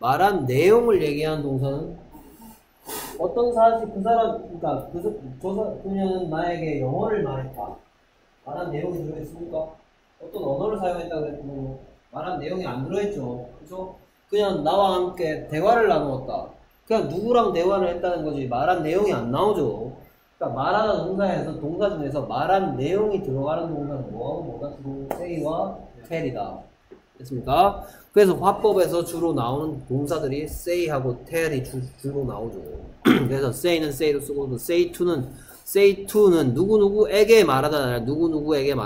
어떤 사실 그러니까 그녀는 나에게 영어를 말했다. 말한 내용이 들어있습니까? 어떤 언어를 사용했다 그랬더니 말한 내용이 안 들어있죠. 그죠? 그냥 나와 함께 대화를 나누었다. 그냥 누구랑 대화를 했다는 거지 말한 내용이 안 나오죠. 그러니까 말하는 동사에서 동사 중에서 말한 내용이 들어가는 동사는 뭐가 주로 say와 tell이다. 됐습니까? 그래서 화법에서 주로 나오는 동사들이 say하고 tell이 주로 나오죠. 그래서 say는 say로 쓰고 say to는 누구누구에게 말하다 누구누구에게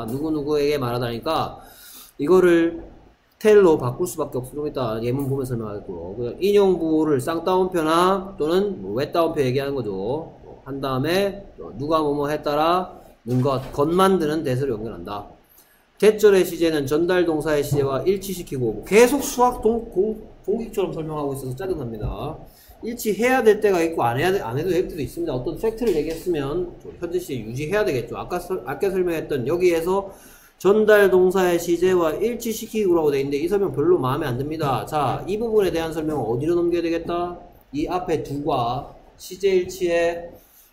말하다니까 이거를 tell로 바꿀 수밖에 없어. 좀 이따 예문 보면 설명하겠고요. 인용부호를 쌍따옴표나 또는 외따옴표 얘기하는 거죠. 한 다음에 누가 뭐뭐 했다라 것 만드는 대세로 연결한다. 대절의 시제는 전달 동사의 시제와 일치시키고 계속 수학 공식처럼 설명하고 있어서 짜증납니다. 일치해야 될 때가 있고 안 해도 될 때도 있습니다. 어떤 팩트를 얘기했으면 현재 시제 유지해야 되겠죠. 아까 설명했던 여기에서 전달 동사의 시제와 일치시키고라고 되어 있는데 이 설명 별로 마음에 안 듭니다. 자, 이 부분에 대한 설명은 어디로 넘겨야 되겠다? 이 앞에 두과 시제 일치에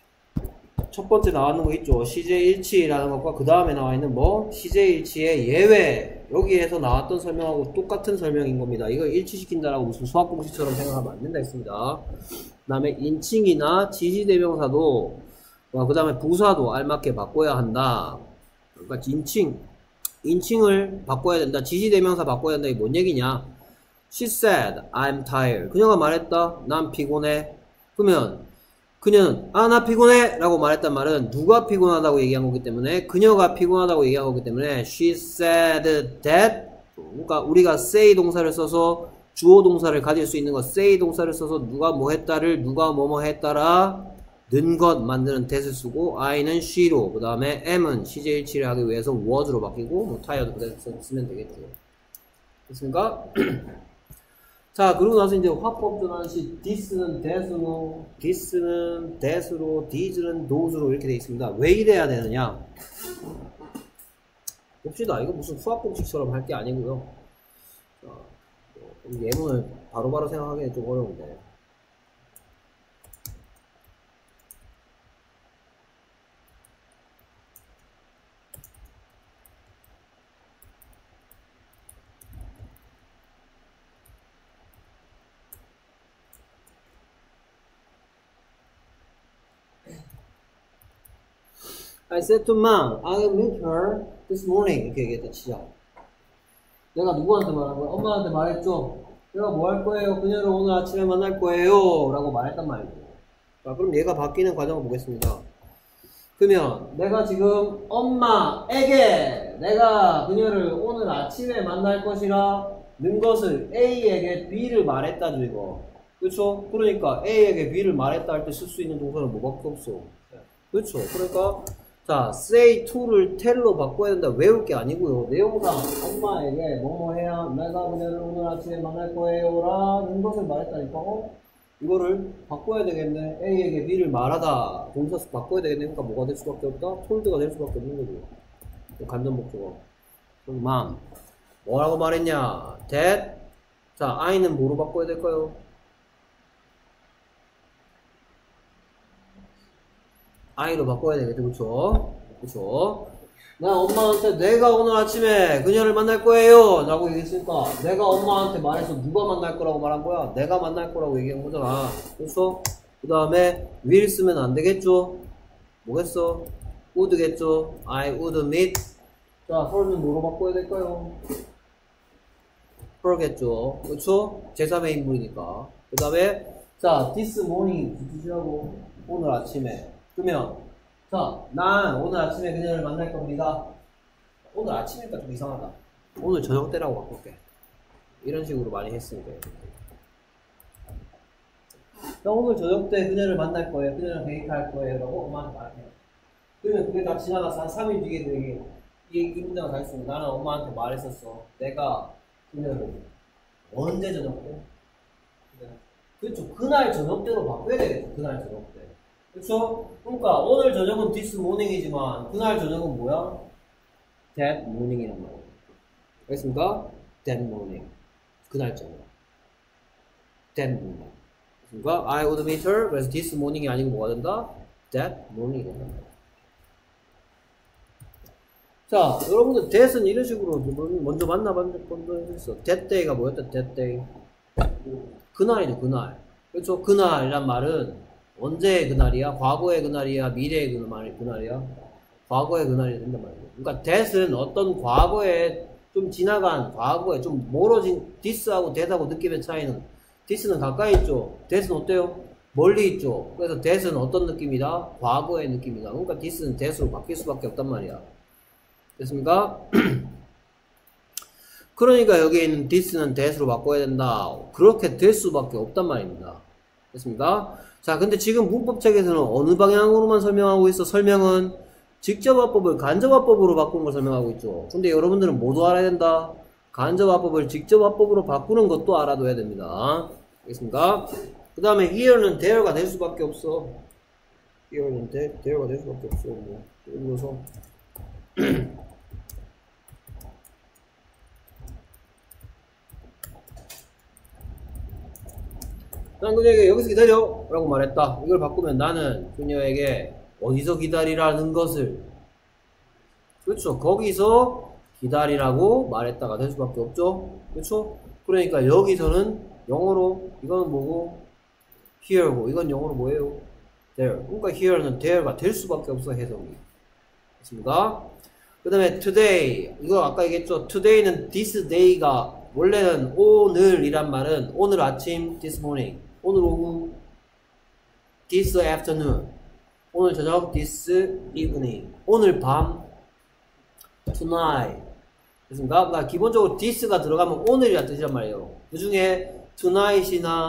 첫 번째 나왔는 거 있죠. 시제 일치라는 것과 그 다음에 나와 있는 시제 일치의 예외. 여기에서 나왔던 설명하고 똑같은 설명인 겁니다. 이걸 일치시킨다라고 무슨 수학 공식처럼 생각하면 안 된다 했습니다. 그 다음에 인칭이나 지시대명사도 그 다음에 부사도 알맞게 바꿔야 한다. 그러니까 인칭을 바꿔야 된다. 지시대명사 바꿔야 된다. 이게 뭔 얘기냐? She said, I'm tired. 그녀가 말했다. 난 피곤해. 그러면 그녀는 나 피곤해 라고 말했단 말은 누가 피곤하다고 얘기한 거기 때문에 그녀가 피곤하다고 얘기한 거기 때문에 she said that 그러니까 우리가 say 동사를 써서 주어 동사를 가질 수 있는 거 say 동사를 써서 누가 뭐 했다를 누가 뭐뭐 했다라 는 것 만드는 that을 쓰고 I는 she로 그 다음에 M은 CJ1치를 하기 위해서 was로 바뀌고 뭐 tired 그대로 쓰면 되겠죠. 됐습니까? 자, 그러고 나서 이제 화법 전환시 this는 that으로, this는 that으로, these는 those로 이렇게 되어 있습니다. 왜 이래야 되느냐? 봅시다. 이거 무슨 수학공식처럼 할 게 아니고요. 자, 예문을 바로바로 생각하기는 좀 어려운데. I said to mom, I'll meet her this morning. 이렇게 얘기했다 치자. 내가 누구한테 말한 거야? 엄마한테 말했죠. 내가 뭐 할 거예요? 그녀를 오늘 아침에 만날 거예요. 라고 말했단 말이죠. 자, 그럼 얘가 바뀌는 과정을 보겠습니다. 그러면 내가 지금 엄마에게 내가 그녀를 오늘 아침에 만날 것이라 는 것을 A에게 B를 말했다죠, 이거. 그렇죠? 그러니까 A에게 B를 말했다 할 때 쓸 수 있는 동사는 뭐밖에 없어. 그렇죠? 그러니까 자, say to를 tell로 바꿔야 된다. 외울 게 아니고요. 내용상 엄마에게 뭐뭐 해야 내가 그녀를 오늘 아침에 만날 거예요 라는 것을 말했다니까. 이거를 바꿔야 되겠네. A에게 B를 말하다. 동사수 바꿔야 되겠네. 그러니까 뭐가 될 수밖에 없다? told가 될 수밖에 없는 거죠. 간접 목적어. 그럼 mom. 뭐라고 말했냐? that. 자, I는 뭐로 바꿔야 될까요? I로 바꿔야 되겠죠, 그쵸? 그쵸? 나 엄마한테 내가 오늘 아침에 그녀를 만날 거예요 라고 얘기했으니까 내가 엄마한테 말해서 누가 만날 거라고 말한 거야? 내가 만날 거라고 얘기한 거잖아. 그쵸? 그 다음에 will 쓰면 안 되겠죠? 뭐겠어? would겠죠? I would meet. 자, her는 뭐로 바꿔야 될까요? her겠죠? 그쵸? 제3의 인물이니까. 그 다음에 자, this morning 붙이시라고. 오늘 아침에. 그러면 자, 난 오늘 아침에 그녀를 만날 겁니다. 오늘 아침이니까 좀 이상하다. 오늘 저녁 때라고 바꿀게. 이런 식으로 많이 했으니까. 오늘 저녁 때 그녀를 만날 거예요. 그녀랑 데이트할 거예요. 라고 엄마한테 말해요. 그러면 그게 다 지나가서 한 3일 뒤에 이 문장을 다 했습니다. 나는 엄마한테 말했었어. 내가 그녀를 언제 저녁 때? 그렇죠. 그날 저녁 때로 바꿔야 되겠죠. 그날 저녁 때. 그쵸? 그러니까 오늘 저녁은 this morning이지만 그날 저녁은 뭐야? that morning이란 말이에요. 알겠습니까? that morning. 그날 저녁. that morning. 그러니까 I would meet her. 그래서 this morning이 아니고 뭐가 된다? that morning이 된다. 자, 여러분들 that은 이런 식으로 먼저 만나본 적 있어. that day가 뭐였다? that day. 그날이죠, 그날. 그렇죠? 그날이란 말은 언제의 그날이야? 과거의 그날이야? 미래의 그날이야? 과거의 그날이 된단 말이야. 그러니까 that은 어떤 과거에 좀 지나간 과거에 좀 멀어진 this하고 that하고 느낌의 차이는 this는 가까이 있죠. that은 어때요? 멀리 있죠. 그래서 that은 어떤 느낌이다? 과거의 느낌이다. 그러니까 this는 that으로 바뀔 수밖에 없단 말이야. 됐습니까? 그러니까 여기에 있는 this는 that으로 바꿔야 된다. 그렇게 될 수밖에 없단 말입니다. 됐습니까? 자, 근데 지금 문법책에서는 어느 방향으로만 설명하고 있어? 설명은 직접화법을 간접화법으로 바꾸는 걸 설명하고 있죠. 근데 여러분들은 뭐도 알아야 된다? 간접화법을 직접화법으로 바꾸는 것도 알아둬야 됩니다. 알겠습니까? 그 다음에 here는 there가 될 수밖에 없어. here는 there가 될 수밖에 없어. 뭐, 예를 들어서 난 그녀에게 여기서 기다려 라고 말했다. 이걸 바꾸면 나는 그녀에게 어디서 기다리라는 것을, 그렇죠, 거기서 기다리라고 말했다가 될 수밖에 없죠. 그렇죠? 그러니까 여기서는 영어로 이거는 뭐고 here고 이건 영어로 뭐예요? there. 그러니까 here는 there가 될 수밖에 없어. 해석이 됐습니까? 그 다음에 today, 이거 아까 얘기했죠. today는 this day가 원래는 오늘이란 말은 오늘 아침 this morning, 오늘 오후 this afternoon, 오늘 저녁 this evening, 오늘 밤 tonight. 됐습니까? 그러니까 기본적으로 this가 들어가면 오늘이라는 뜻이란 말이에요. 그 중에 tonight이나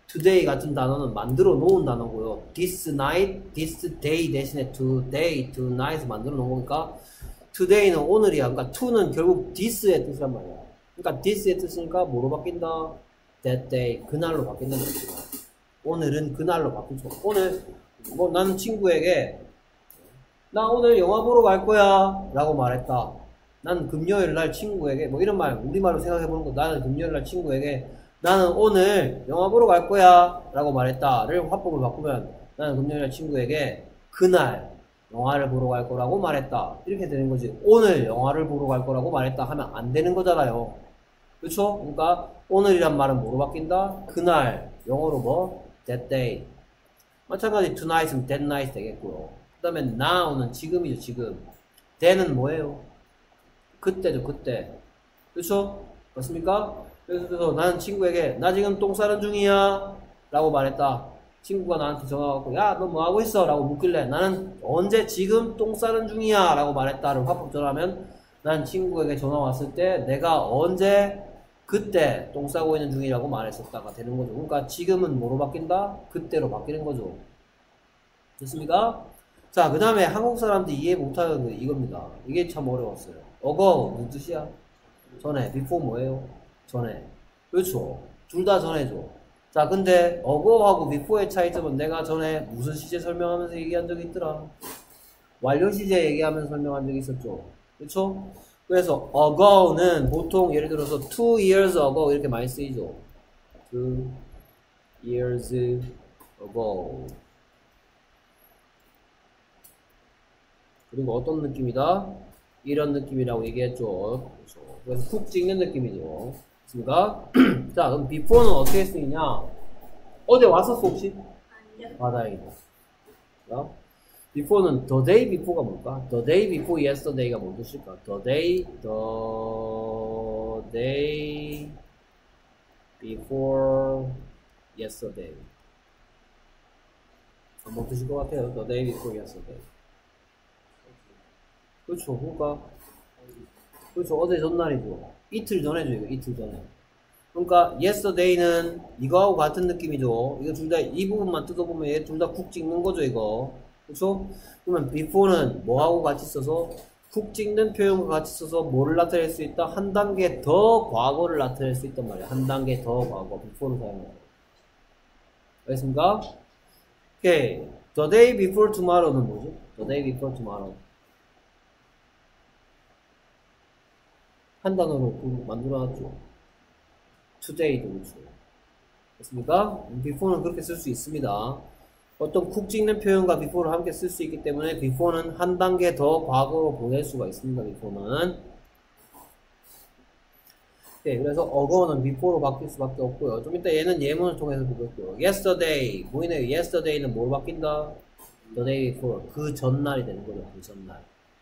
today 같은 단어는 만들어 놓은 단어고요. this night, this day 대신에 today, tonight 만들어 놓은 거니까 today는 오늘이야. 그러니까 to는 결국 this의 뜻이란 말이야. 그러니까 this의 뜻이니까 뭐로 바뀐다? that day, 그날로 바뀐다는 거죠. 오늘은 그날로 바뀌죠. 오늘 뭐 나는 친구에게 나 오늘 영화 보러 갈 거야 라고 말했다. 나는 금요일 날 친구에게 뭐 이런 말 우리말로 생각해보는 거. 나는 금요일 날 친구에게 나는 오늘 영화 보러 갈 거야 라고 말했다를 화법을 바꾸면 나는 금요일 날 친구에게 그날 영화를 보러 갈 거라고 말했다 이렇게 되는 거지. 오늘 영화를 보러 갈 거라고 말했다 하면 안 되는 거잖아요. 그렇죠? 그러니까 오늘이란 말은 뭐로 바뀐다? 그날, 영어로 뭐? that day. 마찬가지 tonight은 that night 되겠고요. 그 다음에 now는 지금이죠. 지금. then은 뭐예요? 그때죠. 그때. 그렇죠? 맞습니까? 그래서 나는 친구에게 나 지금 똥 싸는 중이야 라고 말했다. 친구가 나한테 전화가 야 너 뭐하고 있어? 라고 묻길래 나는 언제 지금 똥 싸는 중이야 라고 말했다를 화법 전화하면 난 친구에게 전화 왔을 때 내가 언제 그때 똥 싸고 있는 중이라고 말했었다가 되는 거죠. 그러니까 지금은 뭐로 바뀐다? 그때로 바뀌는 거죠. 됐습니까? 자, 그 다음에 한국 사람들이 이해 못하는 거 이겁니다. 이게 참 어려웠어요. ago 무슨 뜻이야? 전에. before 뭐예요? 전에. 그렇죠. 둘 다 전에죠. 자, 근데 ago하고 before의 차이점은 내가 전에 무슨 시제 설명하면서 얘기한 적이 있더라. 완료 시제 얘기하면서 설명한 적이 있었죠. 그렇죠? 그래서 ago는 보통 예를 들어서 2 years ago 이렇게 많이 쓰이죠. 2 years ago. 그리고 어떤 느낌이다? 이런 느낌이라고 얘기했죠. 그렇죠. 그래서 푹 찍는 느낌이죠. 맞습니까? 자, 그럼 before는 어떻게 쓰이냐? 어제 왔었어 혹시? 아니요. 다행이다. 자, before는 the day before가 뭘까? the day before yesterday가 뭔 뜻일까? the day before yesterday. 뭔 뜻일 것 같아요? the day before yesterday. 그렇죠. 그러니까 그렇죠. 어제 전날이죠. 이틀 전에죠. 이거 이틀 전에. 그러니까 yesterday는 이거하고 같은 느낌이죠. 이거 둘 다 이 부분만 뜯어보면 얘 둘 다 쿡 찍는 거죠. 이거. 그렇죠? 그러면 before는 뭐하고 같이 써서 쿡 찍는 표현과 같이 써서 뭐를 나타낼 수 있다? 한 단계 더 과거를 나타낼 수 있단 말이야. 한 단계 더 과거. before를 사용해요. 알겠습니까? 오케이. the day before tomorrow는 뭐죠? the day before tomorrow. 한 단어로 만들어놨죠. today도 그렇죠. 됐습니까? before는 그렇게 쓸 수 있습니다. 어떤 쿡 찍는 표현과 before를 함께 쓸 수 있기 때문에 before는 한 단계 더 과거로 보낼 수가 있습니다. before는. 네, 그래서 ago는 before로 바뀔 수밖에 없고요. 좀 이따 얘는 예문을 통해서 보겠고요. yesterday 보이네요. yesterday는 뭐로 바뀐다? the day before 그 전날이 되는 거죠. 그 전날.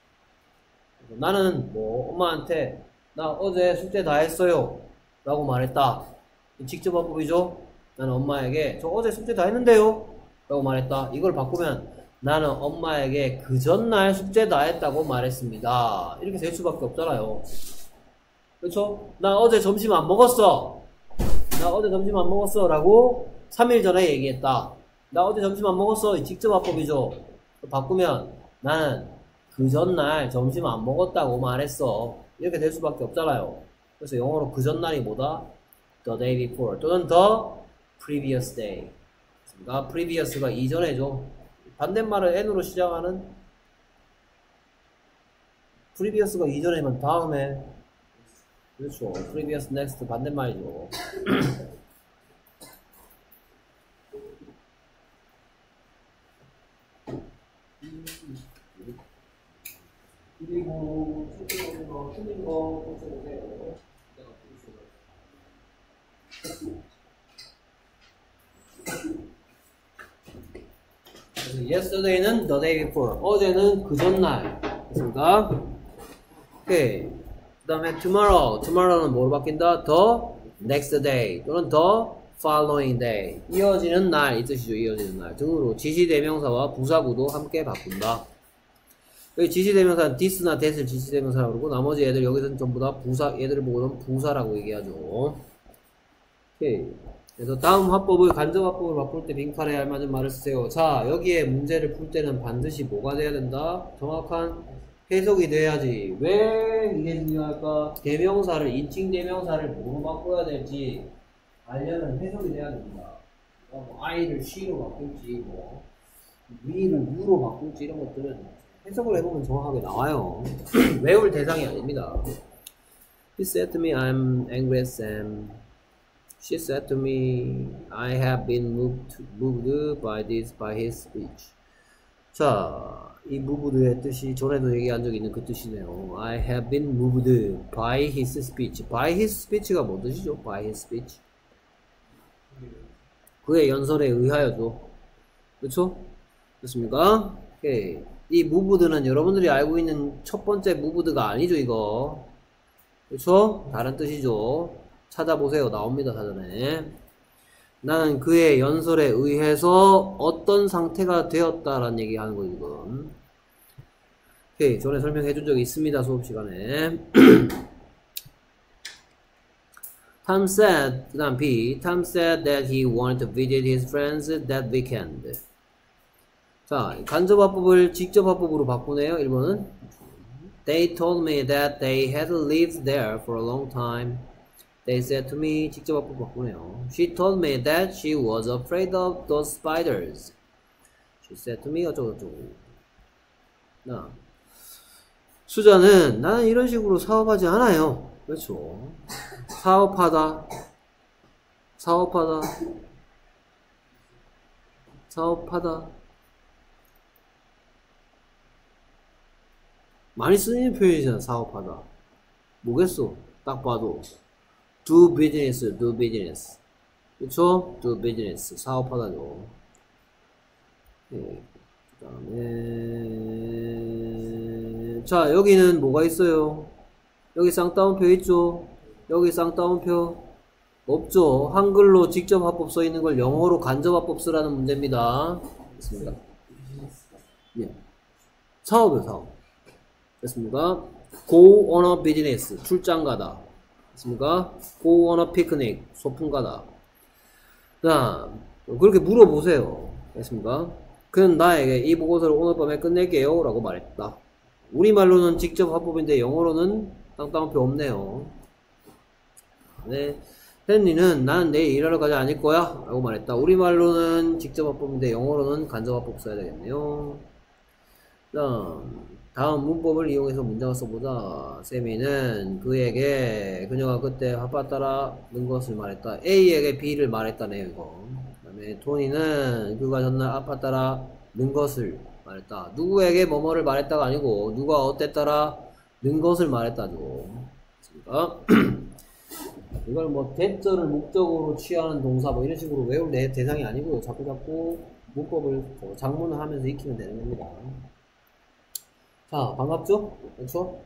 나는 뭐 엄마한테 나 어제 숙제 다 했어요 라고 말했다. 직접 화법이죠. 나는 엄마에게 저 어제 숙제 다 했는데요 라고 말했다. 이걸 바꾸면 나는 엄마에게 그 전날 숙제 다 했다고 말했습니다. 이렇게 될 수밖에 없잖아요. 그렇죠? 나 어제 점심 안 먹었어. 나 어제 점심 안 먹었어 라고 3일 전에 얘기했다. 나 어제 점심 안 먹었어. 직접 화법이죠. 바꾸면 나는 그 전날 점심 안 먹었다고 말했어. 이렇게 될 수밖에 없잖아요. 그래서 영어로 그 전날이 뭐다? the day before 또는 the previous day. 그러니까 previous가 이전에죠. 반대말을 n으로 시작하는 previous가 이전이면 다음에. 그렇죠. previous, next 반대말이죠. 그리고 실제적인 거, 틀린 거 보세요. 그래서 yesterday는 the day before, 어제는 그 전날. 됐습니까? 오케이. 그 다음에 tomorrow는 뭐로 바뀐다? the next day 또는 the following day. 이어지는 날, 이 뜻이죠. 이어지는 날 등으로 지시대명사와 부사구도 함께 바꾼다. 여기 지시대명사는 this나 that을 지시대명사라고 그러고 나머지 애들 여기서는 전부 다 부사, 얘들을 보고는 부사라고 얘기하죠. 오케이. 그래서 다음 화법을 간접 화법을 바꿀 때 빈칸에 알맞은 말을 쓰세요. 자, 여기에 문제를 풀 때는 반드시 뭐가 돼야 된다? 정확한 해석이 돼야지. 왜 이게 중요할까? 대명사를, 인칭 대명사를 뭐로 바꿔야 될지 알려면 해석이 돼야 됩니다. 뭐 I를 she로 바꿀지, 뭐 V를 U로 바꿀지 이런 것들은 해석을 해보면 정확하게 나와요. 외울 대상이 아닙니다. He said to me, I'm angry at Sam. She said to me, I have been moved by his speech. 자, 이 moved의 뜻이 전에도 얘기한 적이 있는 그 뜻이네요. I have been moved by his speech. By his speech가 뭐 뜻이죠? By his speech. 그의 연설에 의하여죠. 그렇죠? 됐습니까? 오케이. 이 moved는 여러분들이 알고 있는 첫 번째 moved가 아니죠, 이거. 그렇죠? 다른 뜻이죠. 찾아보세요. 나옵니다, 사전에. 나는 그의 연설에 의해서 어떤 상태가 되었다라는 얘기 하는 거예요, 지금. 오케이. 전에 설명해 준 적이 있습니다, 수업 시간에. Tom said, 그 다음 B. Tom said that he wanted to visit his friends that weekend. 자, 간접화법을 직접화법으로 바꾸네요, 1번은. They told me that they had lived there for a long time. They said to me, 직접 화법 바꾸네요. She told me that she was afraid of those spiders. She said to me, 어쩌고저쩌고. 나. 수자는 나는 이런 식으로 사업하지 않아요. 그렇죠. 사업하다. 많이 쓰이는 표현이잖아, 사업하다. 뭐겠어, 딱 봐도. do business. 그쵸? do business. 사업하다죠. 네. 그 다음에, 자, 여기는 뭐가 있어요? 여기 쌍따옴표 있죠? 여기 쌍따옴표 없죠? 한글로 직접 화법 써 있는 걸 영어로 간접 화법 쓰라는 문제입니다. 됐습니다. 예. 사업이요, 사업. 됐습니까? go on a business. 출장 가다. 됐습니까? go on a picnic. 소풍 가다. 자, 그렇게 물어보세요. 됐습니까? 그는 나에게 이 보고서를 오늘 밤에 끝낼게요. 라고 말했다. 우리말로는 직접 화법인데 영어로는 땅땅표 없네요. 네. 헨리는 나는 내일 일하러 가지 않을 거야. 라고 말했다. 우리말로는 직접 화법인데 영어로는 간접 화법 써야 되겠네요. 자, 다음 문법을 이용해서 문장을 써보자. 세미는 그에게 그녀가 그때 아빠 따라 는 것을 말했다. A에게 B를 말했다네요, 이거. 그 다음에 토니는 그가 전날 아빠 따라 는 것을 말했다. 누구에게 뭐뭐를 말했다가 아니고 누가 어때 따라 는 것을 말했다죠. 그러니까 이걸 뭐 대절을 목적으로 취하는 동사 뭐 이런 식으로 외울 대상이 아니고요. 자꾸 문법을 장문을 하면서 익히면 되는 겁니다. 자, 반갑죠? 그렇죠?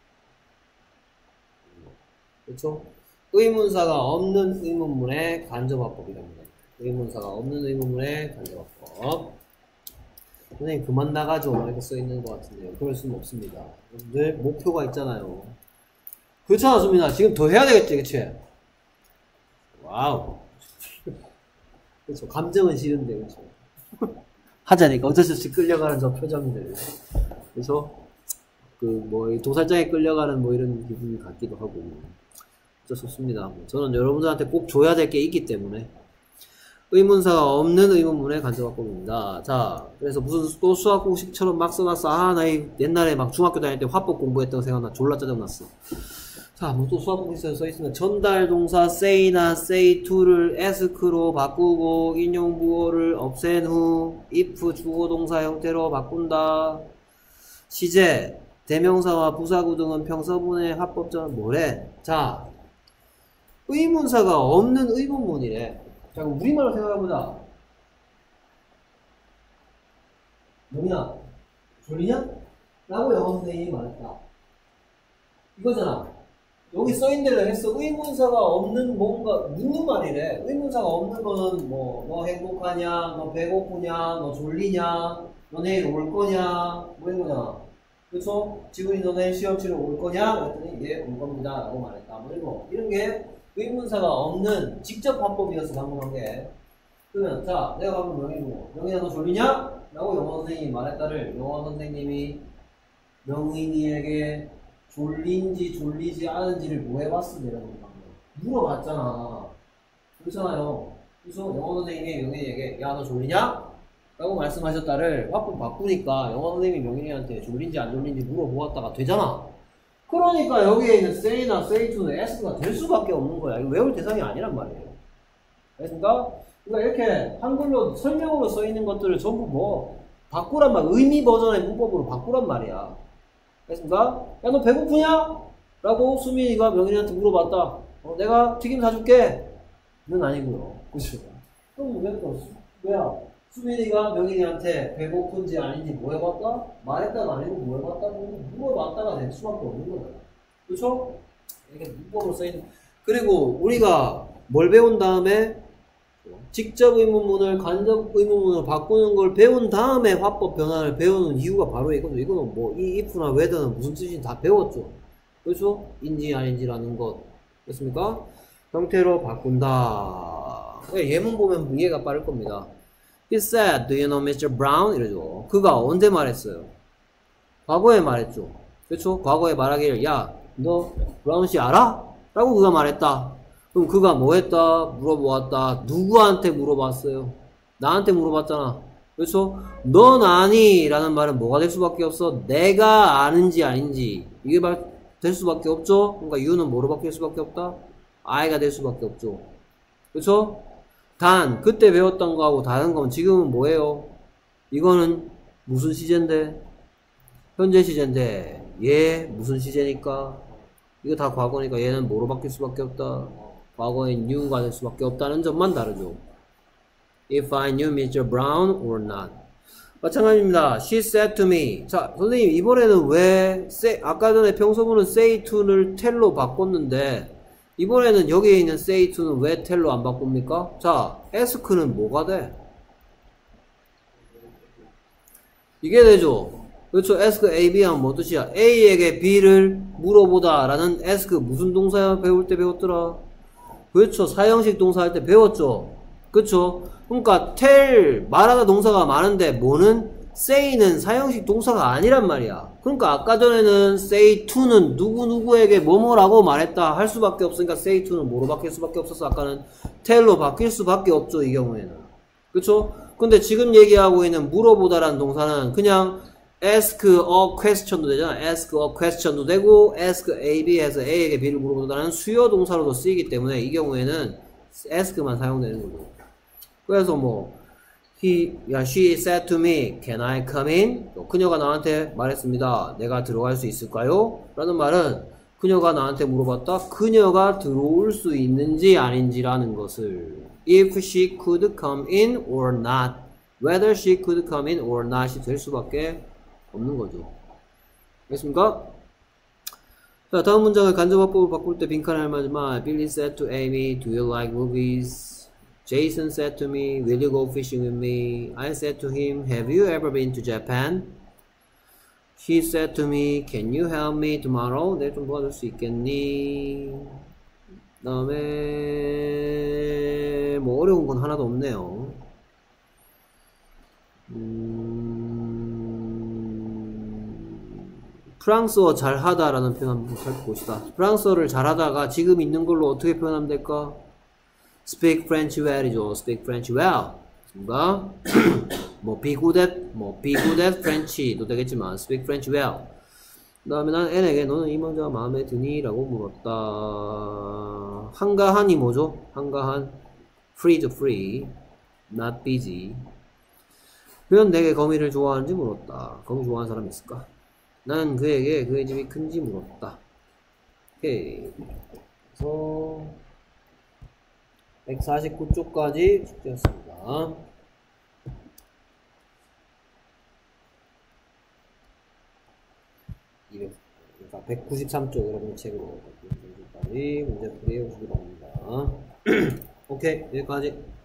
그렇죠? 의문사가 없는 의문문의 간접화법이랍니다. 의문사가 없는 의문문의 간접화법. 선생님 그만 나가죠. 이렇게 써있는 것 같은데요. 그럴 수는 없습니다. 여러분들 목표가 있잖아요. 그렇지 않습니다. 지금 더 해야 되겠지, 그치? 와우. 그렇죠. 감정은 싫은데, 그렇죠. 하자니까 어쩔 수 없이 끌려가는 저 표정들. 그래서 도살장에 끌려가는 뭐 이런 기분이 같기도 하고 어쩔 수 없습니다. 저는 여러분들한테 꼭 줘야 될 게 있기 때문에. 의문사가 없는 의문문의 간접화법입니다. 자, 그래서 무슨 또 수학 공식처럼 막 써놨어. 아, 나 옛날에 막 중학교 다닐 때 화법 공부했던 거 생각나. 졸라 짜증났어. 자, 뭐 또 수학 공식처럼 써있으면 전달 동사 say나 say to를 ask로 바꾸고 인용 부호를 없앤 후 if 주어 동사 형태로 바꾼다. 시제 대명사와 부사구 등은 평서문의 합법적은 뭐래? 자, 의문사가 없는 의문문이래. 자, 그럼 우리말로 생각해보자. 뭐냐? 졸리냐? 라고 영어 선생님이 말했다. 이거잖아. 여기 써있는 대로 했어. 의문사가 없는 뭔가 묻는 말이래. 의문사가 없는 거는 너 행복하냐? 너 배고프냐? 너 졸리냐? 너 내일 올 거냐? 뭐 이런 거잖아. 그쵸? 지금이 너네 시험 치러 올 거냐? 그랬더니 예, 올 겁니다. 라고 말했다. 뭐 이런 게 의문사가 없는 직접 화법이어서 방금 한 게. 그러면 자, 내가 방금 명인이고 명인아 너 졸리냐? 라고 영어 선생님이 말했다를 영어 선생님이 명인이에게 졸린지 졸리지 않은지를 뭐 해봤으면 되는 거야. 물어봤잖아. 그렇잖아요. 그래서 영어 선생님이 명인이에게 야 너 졸리냐? 라고 말씀하셨다를 화법 바꾸니까 영어 선생님이 명인이한테 졸린지 안 졸린지 물어보았다가 되잖아. 그러니까 여기에 있는 say나 say to는 s가 될 수밖에 없는 거야. 이거 외울 대상이 아니란 말이에요. 알겠습니까? 그러니까 이렇게 한글로 설명으로 써 있는 것들을 전부 뭐 바꾸란 말, 의미 버전의 문법으로 바꾸란 말이야. 알겠습니까? 야 너 배고프냐? 라고 수민이가 명인이한테 물어봤다. 내가 튀김 사줄게. 는 아니고요. 그죠? 그럼 왜 또 왜야? 수민이가 명인이한테 배고픈지 아닌지 뭐 해봤다? 말했다가 아니고 뭐 해봤다? 물어봤다가 될 수밖에 없는 거야. 그쵸? 이렇게 문법으로 써있는. 그리고 우리가 뭘 배운 다음에 직접 의문문을 간접 의문문으로 바꾸는 걸 배운 다음에 화법 변화를 배우는 이유가 바로 이거죠. 이거는 뭐 이 if나 whether는 무슨 뜻인지 다 배웠죠. 그렇죠? 인지 아닌지라는 것. 됐습니까? 형태로 바꾼다. 예문 보면 이해가 빠를 겁니다. He said, "Do you know Mr. Brown?" 이러죠. 그가 언제 말했어요? 과거에 말했죠. 그렇죠? 과거에 말하기를 야, 너 브라운 씨 알아? 라고 그가 말했다. 그럼 그가 뭐 했다? 물어보았다. 누구한테 물어봤어요? 나한테 물어봤잖아. 그렇죠? 넌 아니? 라는 말은 뭐가 될 수밖에 없어? 내가 아는지 아닌지. 이게 될 수밖에 없죠? 그러니까 you는 뭐로 바뀔 수밖에 없다? I가 될 수밖에 없죠. 그렇죠? 단, 그때 배웠던 거하고 다른 건 지금은 뭐예요? 이거는 무슨 시제인데? 현재 시제인데, 얘 무슨 시제니까? 이거 다 과거니까 얘는 뭐로 바뀔 수밖에 없다? 과거인 knew가 될 수밖에 없다는 점만 다르죠. If I knew Mr. Brown or not. 마찬가지입니다. She said to me. 자, 선생님, 이번에는 왜, 아까 전에 평소문은 say to를 tell로 바꿨는데, 이번에는 여기에 있는 say to는 왜 tell로 안 바꿉니까? 자, ask는 뭐가 돼? 이게 되죠. 그렇죠. ask A, B 하면 뭐 뜻이야? A에게 B를 물어보다 라는 ask 무슨 동사 배울 때 배웠더라? 그렇죠. 사형식 동사 할 때 배웠죠. 그렇죠. 그러니까 tell 말하다 동사가 많은데 뭐는 say는 사형식 동사가 아니란 말이야. 그러니까 아까 전에는 say to는 누구누구에게 뭐뭐라고 말했다 할 수밖에 없으니까 say to는 뭐로 바뀔 수밖에 없어서 아까는 tell로 바뀔 수밖에 없죠. 이 경우에는. 그렇죠. 근데 지금 얘기하고 있는 물어보다라는 동사는 그냥 ask a question도 되잖아. ask a question도 되고 ask A, B 해서 A에게 B를 물어보다라는 수요 동사로도 쓰이기 때문에 이 경우에는 ask만 사용되는 거죠. 그래서 뭐 she said to me, can I come in? 그녀가 나한테 말했습니다. 내가 들어갈 수 있을까요? 라는 말은 그녀가 나한테 물어봤다. 그녀가 들어올 수 있는지 아닌지라는 것을 if she could come in or not, whether she could come in or not이 될 수밖에 없는 거죠. 알겠습니까? 자, 다음 문장을 간접화법을 바꿀 때 빈칸을 말하지만 Billy said to Amy, do you like movies? Jason said to me, will you go fishing with me? I said to him, have you ever been to Japan? She said to me, can you help me tomorrow? 내가 좀 도와줄 수 있겠니? 그 다음에 뭐 어려운 건 하나도 없네요. 프랑스어 잘하다라는 표현 한번 살펴봅시다. 프랑스어를 잘하다가 지금 있는 걸로 어떻게 표현하면 될까? Speak French well이죠. Speak French well. 뭔가 뭐 be good at French도 되겠지만 Speak French well. 그 다음에 난 N에게 너는 이 문제가 마음에 드니? 라고 물었다. 한가한이 뭐죠? 한가한 free to free, not busy. 그는 내게 거미를 좋아하는지 물었다. 거미 좋아하는 사람 있을까? 난 그에게 그의 집이 큰지 물었다. 오케이. 그래서 149쪽까지 숙제였습니다. 193쪽 여러분 책으로 190쪽까지 문제 풀이해 보시기 바랍니다. 오케이, 여기까지.